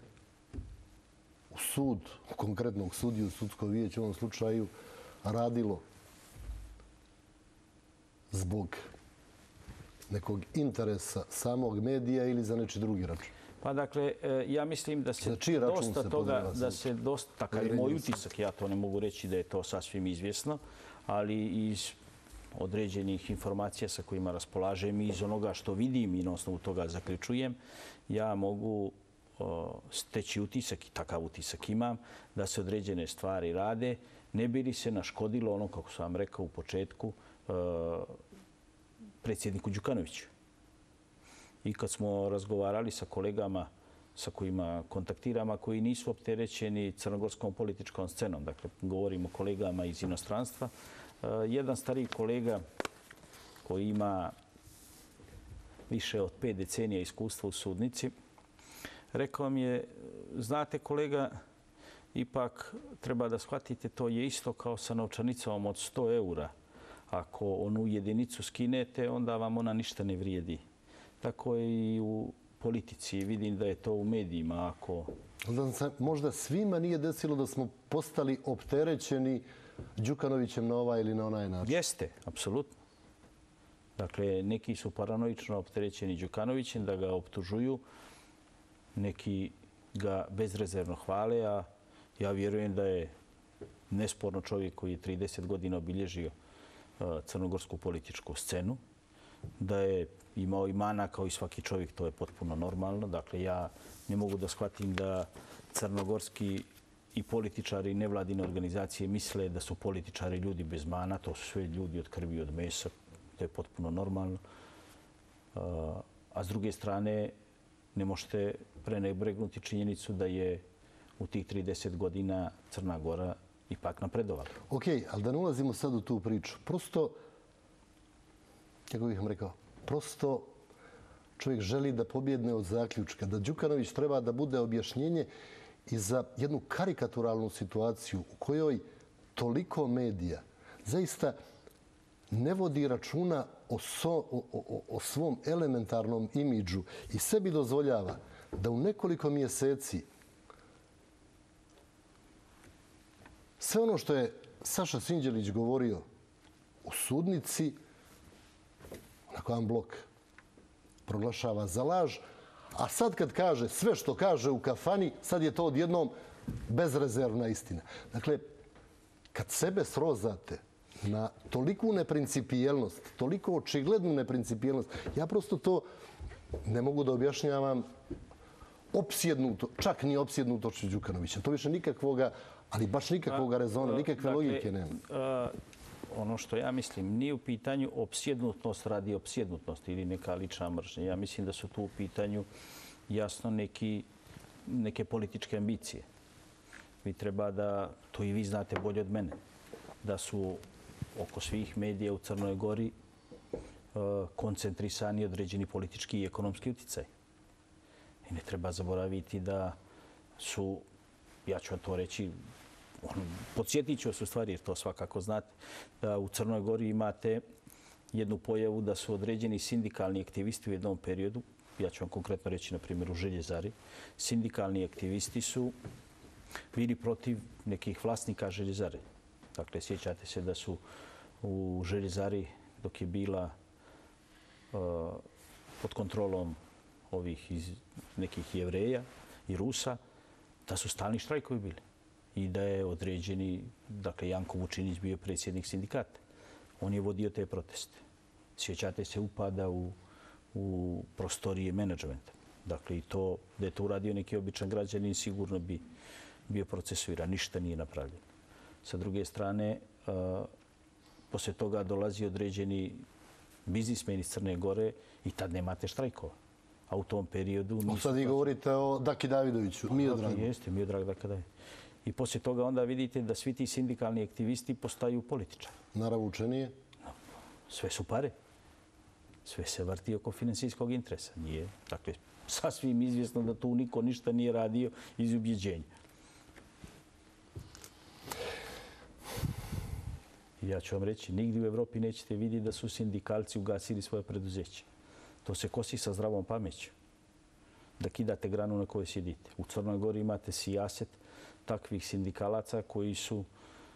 u sud, u konkretnog sudiju, sudsko vijeće u ovom slučaju, radilo zbog nekog interesa samog medija ili za nečiji drugi račun? Pa dakle, ja mislim da se dosta se toga, da se dosta, takav je moj utisak, ja to ne mogu reći da je to sasvim izvjesno, ali iz određenih informacija sa kojima raspolažem i iz onoga što vidim i na osnovu toga zaključujem, ja mogu o, steći utisak i takav utisak imam, da se određene stvari rade, ne bi li se naškodilo ono, kako sam vam rekao u početku, o, predsjedniku Đukanoviću. I kad smo razgovarali sa kolegama sa kojima kontaktiramo, koji nisu opterećeni crnogorskom političkom scenom, dakle, govorimo o kolegama iz inostranstva, jedan stariji kolega koji ima više od pet decenija iskustva u sudnici, rekao mi je, znate kolega, ipak treba da shvatite, to je isto kao sa novčanicom od sto eura. Ako onu jedinicu skinete, onda vam ona ništa ne vrijedi. Tako je i u politici. Vidim da je to u medijima. Ako... Možda svima nije desilo da smo postali opterećeni Đukanovićem na ovaj ili na onaj način? Jeste, apsolutno. Dakle, neki su paranoično opterećeni Đukanovićem da ga optužuju. Neki ga bezrezervno hvale, a ja vjerujem da je nesporno čovjek koji je trideset godina obilježio crnogorsku političku scenu, da je imao i mana kao i svaki čovjek, to je potpuno normalno. Dakle, ja ne mogu da shvatim da crnogorski i političari i nevladine organizacije misle da su političari ljudi bez mana. To su sve ljudi od krvi i od mesa. To je potpuno normalno. A s druge strane, ne možete prenebregnuti činjenicu da je u tih trideset godina Crna Gora ipak napredovala. Ok, ali da ne ulazimo sad u tu priču. Prosto, kako bih vam rekao, prosto čovjek želi da pobjedne od zaključka, da Đukanović treba da bude objašnjenje i za jednu karikaturalnu situaciju u kojoj toliko medija zaista ne vodi računa o, so, o, o, o svom elementarnom imidžu i sebi dozvoljava da u nekoliko mjeseci sve ono što je Saša Sinđelić govorio u sudnici, onako jedan blok proglašava za laž, a sad kad kaže sve što kaže u kafani, sad je to odjednom bezrezervna istina. Dakle, kad sebe srozate na toliku neprincipijelnost, toliko očiglednu neprincipijelnost. Ja prosto to ne mogu da objašnjavam opsjednuto, čak ni opsjednutošću Đukanovića. To više nikakvoga, ali baš nikakvoga rezona, nikakve logike nema. Ono što ja mislim, nije u pitanju opsjednutnost radi opsjednutnosti ili neka lična mržnja. Ja mislim da su tu u pitanju jasno neki, neke političke ambicije. Vi treba da, to i vi znate bolje od mene, da su oko svih medija u Crnoj Gori koncentrisani određeni politički i ekonomski uticaj. I ne treba zaboraviti da su, ja ću vam to reći, podsjetit ću vas u stvari, jer to svakako znate, da u Crnoj Gori imate jednu pojavu da su određeni sindikalni aktivisti u jednom periodu, ja ću vam konkretno reći na primjer u Željezari, sindikalni aktivisti su bili protiv nekih vlasnika Željezare. Dakle, sjećate se da su u Željezari, dok je bila pod kontrolom ovih iz nekih Jevreja i Rusa, da su stalni štrajkovi bili. I da je određeni, dakle, Janko Vučinić bio predsjednik sindikata. On je vodio te proteste. Sjećate se upada u, u prostorije menadžmenta. Dakle, i to, da je to uradio neki običan građanin, sigurno bi bio procesuiran. Ništa nije napravljeno. Sa druge strane, uh, poslije toga dolazi određeni biznismen iz Crne Gore i tad nemate štrajkova. A u tom periodu... A sad vi govorite o Daki Davidoviću, Miodragu. Jeste, Miodrag Daka Davidović. I poslije toga onda vidite da svi ti sindikalni aktivisti postaju političari. Naravučenije? Sve su pare. Sve se vrti oko finansijskog interesa. Nije. Dakle, sasvim izvjesno da tu niko ništa nije radio iz ubjeđenja. Ja ću vam reći, nigdje u Evropi nećete vidjeti da su sindikalci ugasili svoje preduzeće. To se kosi sa zdravom pameću. Da kidate granu na kojoj sjedite. U Crnoj Gori imate sijaset takvih sindikalaca koji su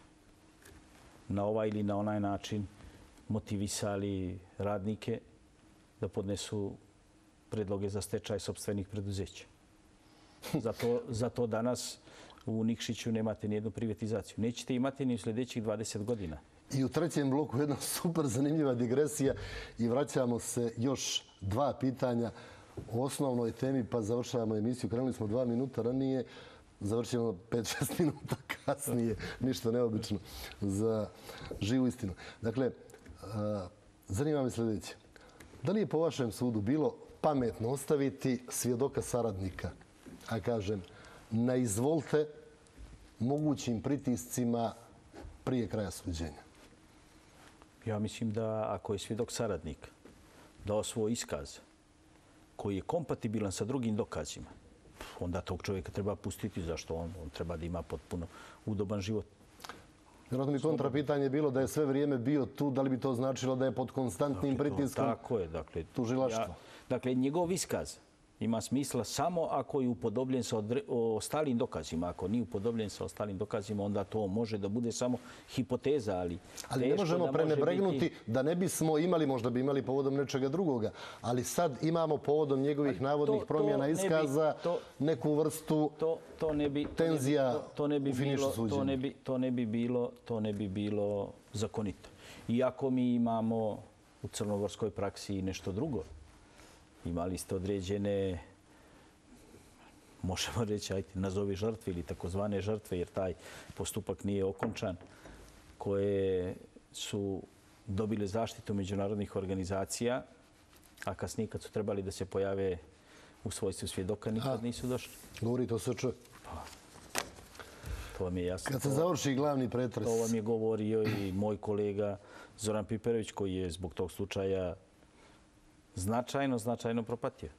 na ovaj ili na onaj način motivisali radnike da podnesu predloge za stečaj sopstvenih preduzeća. Zato, zato danas u Nikšiću nemate nijednu privatizaciju. Nećete imati ni u sljedećih dvadeset godina. I u trećem bloku jedna super zanimljiva digresija i vraćamo se još dva pitanja o osnovnoj temi pa završavamo emisiju. Krenuli smo dva minuta ranije, završimo pet šest minuta kasnije. Ništa neobično za živu istinu. Dakle, zanima me sljedeće. Da li je po vašem sudu bilo pametno ostaviti svjedoka saradnika, a kažem, na izvolte mogućim pritiscima prije kraja suđenja? Ja mislim da ako je svjedok saradnik dao svoj iskaz koji je kompatibilan sa drugim dokazima, onda tog čovjeka treba pustiti. Zašto? On, on treba da ima potpuno udoban život. Vjerojatno mi kontrapitanje je bilo da je sve vrijeme bio tu. Da li bi to značilo da je pod konstantnim dakle, pritiskom tako je, dakle, tužilaštva? Ja, dakle, njegov iskaz ima smisla samo ako je upodobljen sa odre, ostalim dokazima. Ako nije upodobljen sa ostalim dokazima, onda to može da bude samo hipoteza, ali... Ali ne možemo prenebregnuti biti... da ne bismo imali, možda bi imali povodom nečega drugoga, ali sad imamo povodom njegovih navodnih to, promjena to iskaza bi, to, neku vrstu to, to ne bi, tenzija to, to ne bi u finišu suđenja. To ne bi, to ne bi bilo, to ne bi bilo zakonito. Iako mi imamo u crnogorskoj praksi nešto drugo. Imali ste određene, možemo reći, ajte, nazovi žrtve ili takozvane žrtve, jer taj postupak nije okončan, koje su dobile zaštitu međunarodnih organizacija, a kasnije kad su trebali da se pojave u svojstvu svjedoka, nikad nisu došli. Govorite o S Č. Pa, to vam je jasno. Kad se završi glavni pretres. To vam je govorio i moj kolega Zoran Piperović, koji je zbog tog slučaja značajno, značajno propatio.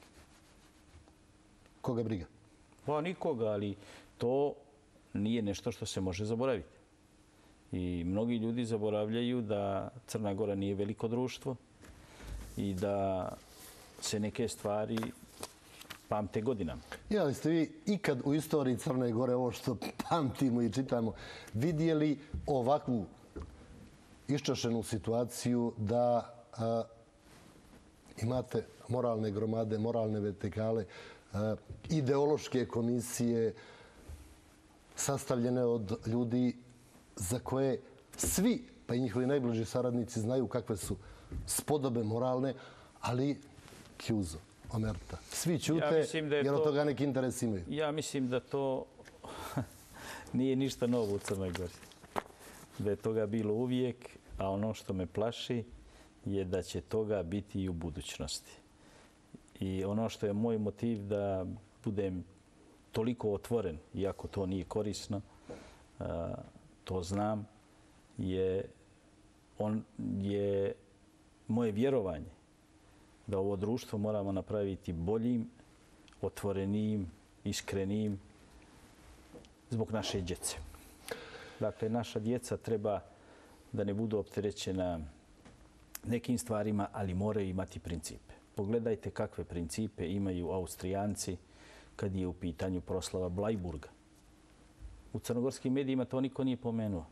Koga briga? Pa nikoga, ali to nije nešto što se može zaboraviti. I mnogi ljudi zaboravljaju da Crna Gora nije veliko društvo i da se neke stvari pamte godinama. Ja, ali ste vi ikad u istoriji Crne Gore, ovo što pamtimo i čitamo, vidjeli ovakvu iščašenu situaciju da a, imate moralne gromade, moralne vertikale, ideološke komisije sastavljene od ljudi za koje svi pa i njihovi najbliži saradnici znaju kakve su spodobe moralne, ali kjuzo, omerta. Svi ćute jer od toga neki interes imaju. Ja mislim da to nije ništa novo u Crnoj Gori. Da je toga bilo uvijek, a ono što me plaši je da će toga biti i u budućnosti. I ono što je moj motiv da budem toliko otvoren, iako to nije korisno, to znam, je, on, je moje vjerovanje da ovo društvo moramo napraviti boljim, otvorenijim, iskrenijim zbog naše djece. Dakle, naša djeca treba da ne budu opterećena nekim stvarima, ali moraju imati principe. Pogledajte kakve principe imaju Austrijanci kad je u pitanju proslava Blajburga. U crnogorskim medijima to niko nije pomenuo.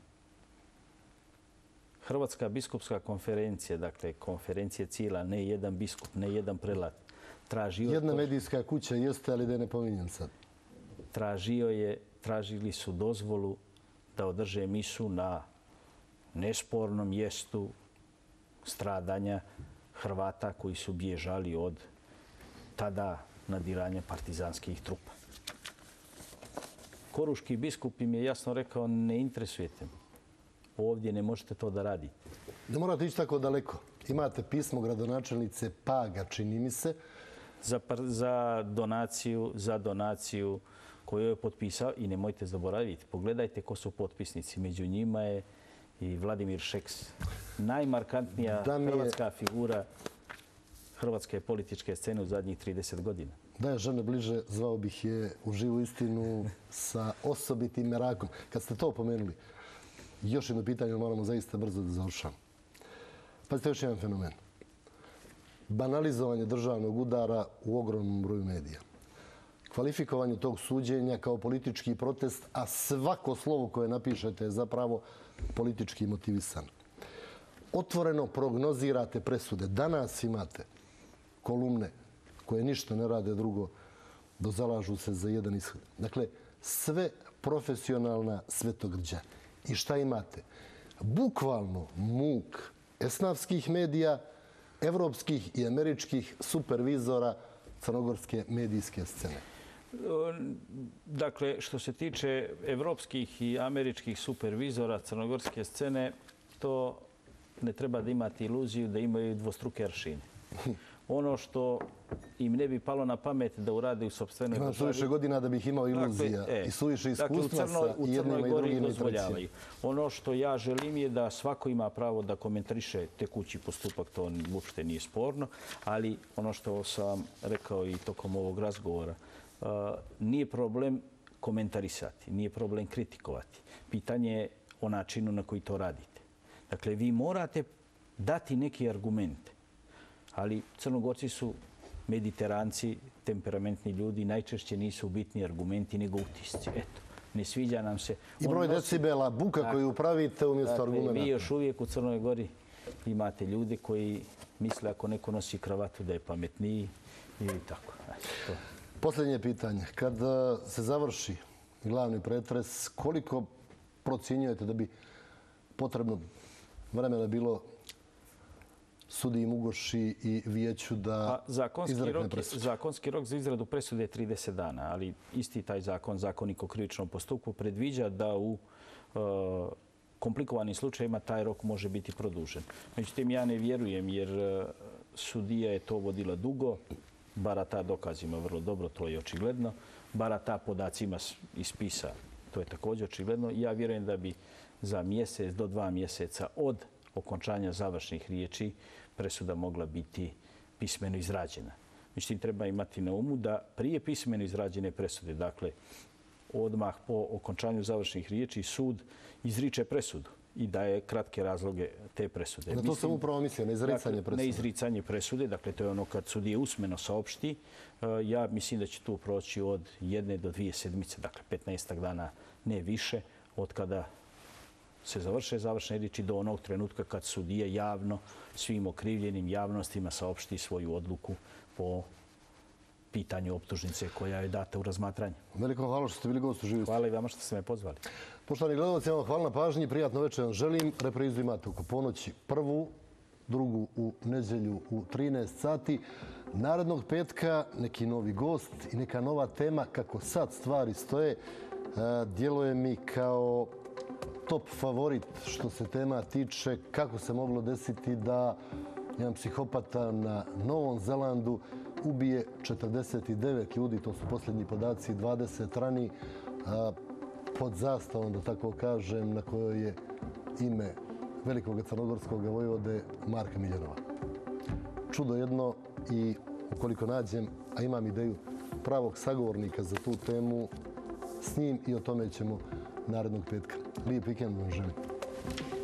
Hrvatska biskupska konferencija, dakle konferencija cijela, ne jedan biskup, ne jedan prelat, tražio... Jedna medijska kuća jeste, ali da ne pominjem sad. Tražio je, tražili su dozvolu da održe misu na nespornom mjestu stradanja Hrvata koji su bježali od tada nadiranja partizanskih trupa. Koruški biskup im je jasno rekao, ne interesujete me. Ovdje ne možete to da radite. Ne morate ići tako daleko. Imate pismo gradonačelnice Paga, čini mi se. Za, za donaciju, za donaciju koju je potpisao i nemojte zaboraviti. Pogledajte ko su potpisnici. Među njima je i Vladimir Šeks. Najmarkantnija je... hrvatska figura hrvatske političke scene u zadnjih trideset godina. Da je žene bliže, zvao bih je u živu istinu sa osobitim merakom. Kad ste to pomenuli, još jedno pitanje, moramo zaista brzo da završamo. Pazite, još jedan fenomen. Banalizovanje državnog udara u ogromnom broju medija. Kvalifikovanje tog suđenja kao politički protest, a svako slovo koje napišete je zapravo politički motivisano. Otvoreno prognozirate presude. Danas imate kolumne koje ništa ne rade drugo, do zalažu se za jedan ishod. Dakle, sve profesionalna svetogrđa. I šta imate? Bukvalno muk esnafskih medija, evropskih i američkih supervizora crnogorske medijske scene. Dakle, što se tiče evropskih i američkih supervizora crnogorske scene, to ne treba da imate iluziju da imaju dvostruke aršine. Ono što im ne bi palo na pamet da urade u sopstvenoj državi... Imam suviše godina da bih imao iluzija dakle, e, i suviše iskustva dakle, sa jednima i drugim dozvoljavaju. Ono što ja želim je da svako ima pravo da komentariše tekući postupak, to uopšte nije sporno, ali ono što sam rekao i tokom ovog razgovora, uh, nije problem komentarisati, nije problem kritikovati. Pitanje je o načinu na koji to radite. Dakle, vi morate dati neke argumente. Ali Crnogorci su mediteranci, temperamentni ljudi, najčešće nisu bitni argumenti nego utisci. Eto, ne sviđa nam se. I broj nosi... decibela, buka dakle, koju pravite umjesto dakle, argumenta. Vi još uvijek u Crnoj Gori imate ljude koji misle ako neko nosi kravatu da je pametniji ili tako. Eto, posljednje pitanje. Kad se završi glavni pretres, koliko procjenjujete da bi potrebno vremena bilo sudiji Mugoši i vijeću da izrekne presudu? Zakonski rok za izradu presude je trideset dana, ali isti taj zakon, Zakonik o krivičnom postupku, predviđa da u uh, komplikovanim slučajevima taj rok može biti produžen. Međutim, ja ne vjerujem jer uh, sudija je to vodila dugo, barata dokazima vrlo dobro, to je očigledno, barata podacima iz spisa, to je također očigledno. Ja vjerujem da bi za mjesec do dva mjeseca od okončanja završnih riječi presuda mogla biti pismeno izrađena. Međutim, treba imati na umu da prije pismeno izrađene presude, dakle, odmah po okončanju završnih riječi, sud izriče presudu i daje kratke razloge te presude. Na to sam upravo mislio, na izricanje presude. Na izricanje presude, dakle, to je ono kad sudije usmeno saopšti. Ja mislim da će tu proći od jedne do dvije sedmice, dakle, petnaestak dana, ne više, od kada se završe završne riječi do onog trenutka kad sudija javno svim okrivljenim javnostima saopšti svoju odluku po pitanju optužnice koja je data u razmatranje. Veliko hvala što ste bili gost u Živi. Hvala i vama što ste me pozvali. Poštovani gledalci, vam hvala na pažnji, prijatno večer vam želim. Reprizu imate oko ponoći prvu, drugu u nedjelju u trinaest sati. Narednog petka neki novi gost i neka nova tema. Kako sad stvari stoje, djeluje mi kao top favorit što se tema tiče kako se moglo desiti da jedan psihopata na Novom Zelandu ubije četrdeset devet ljudi, to su posljednji podaci, dvadeset rani, pod zastavom, da tako kažem, na kojoj je ime velikog crnogorskog vojvode Marka Miljanova. Čudo jedno i ukoliko nađem, a imam ideju pravog sagovornika za tu temu, s njim i o tome ćemo narednog petka. Lijep vikend vam želim.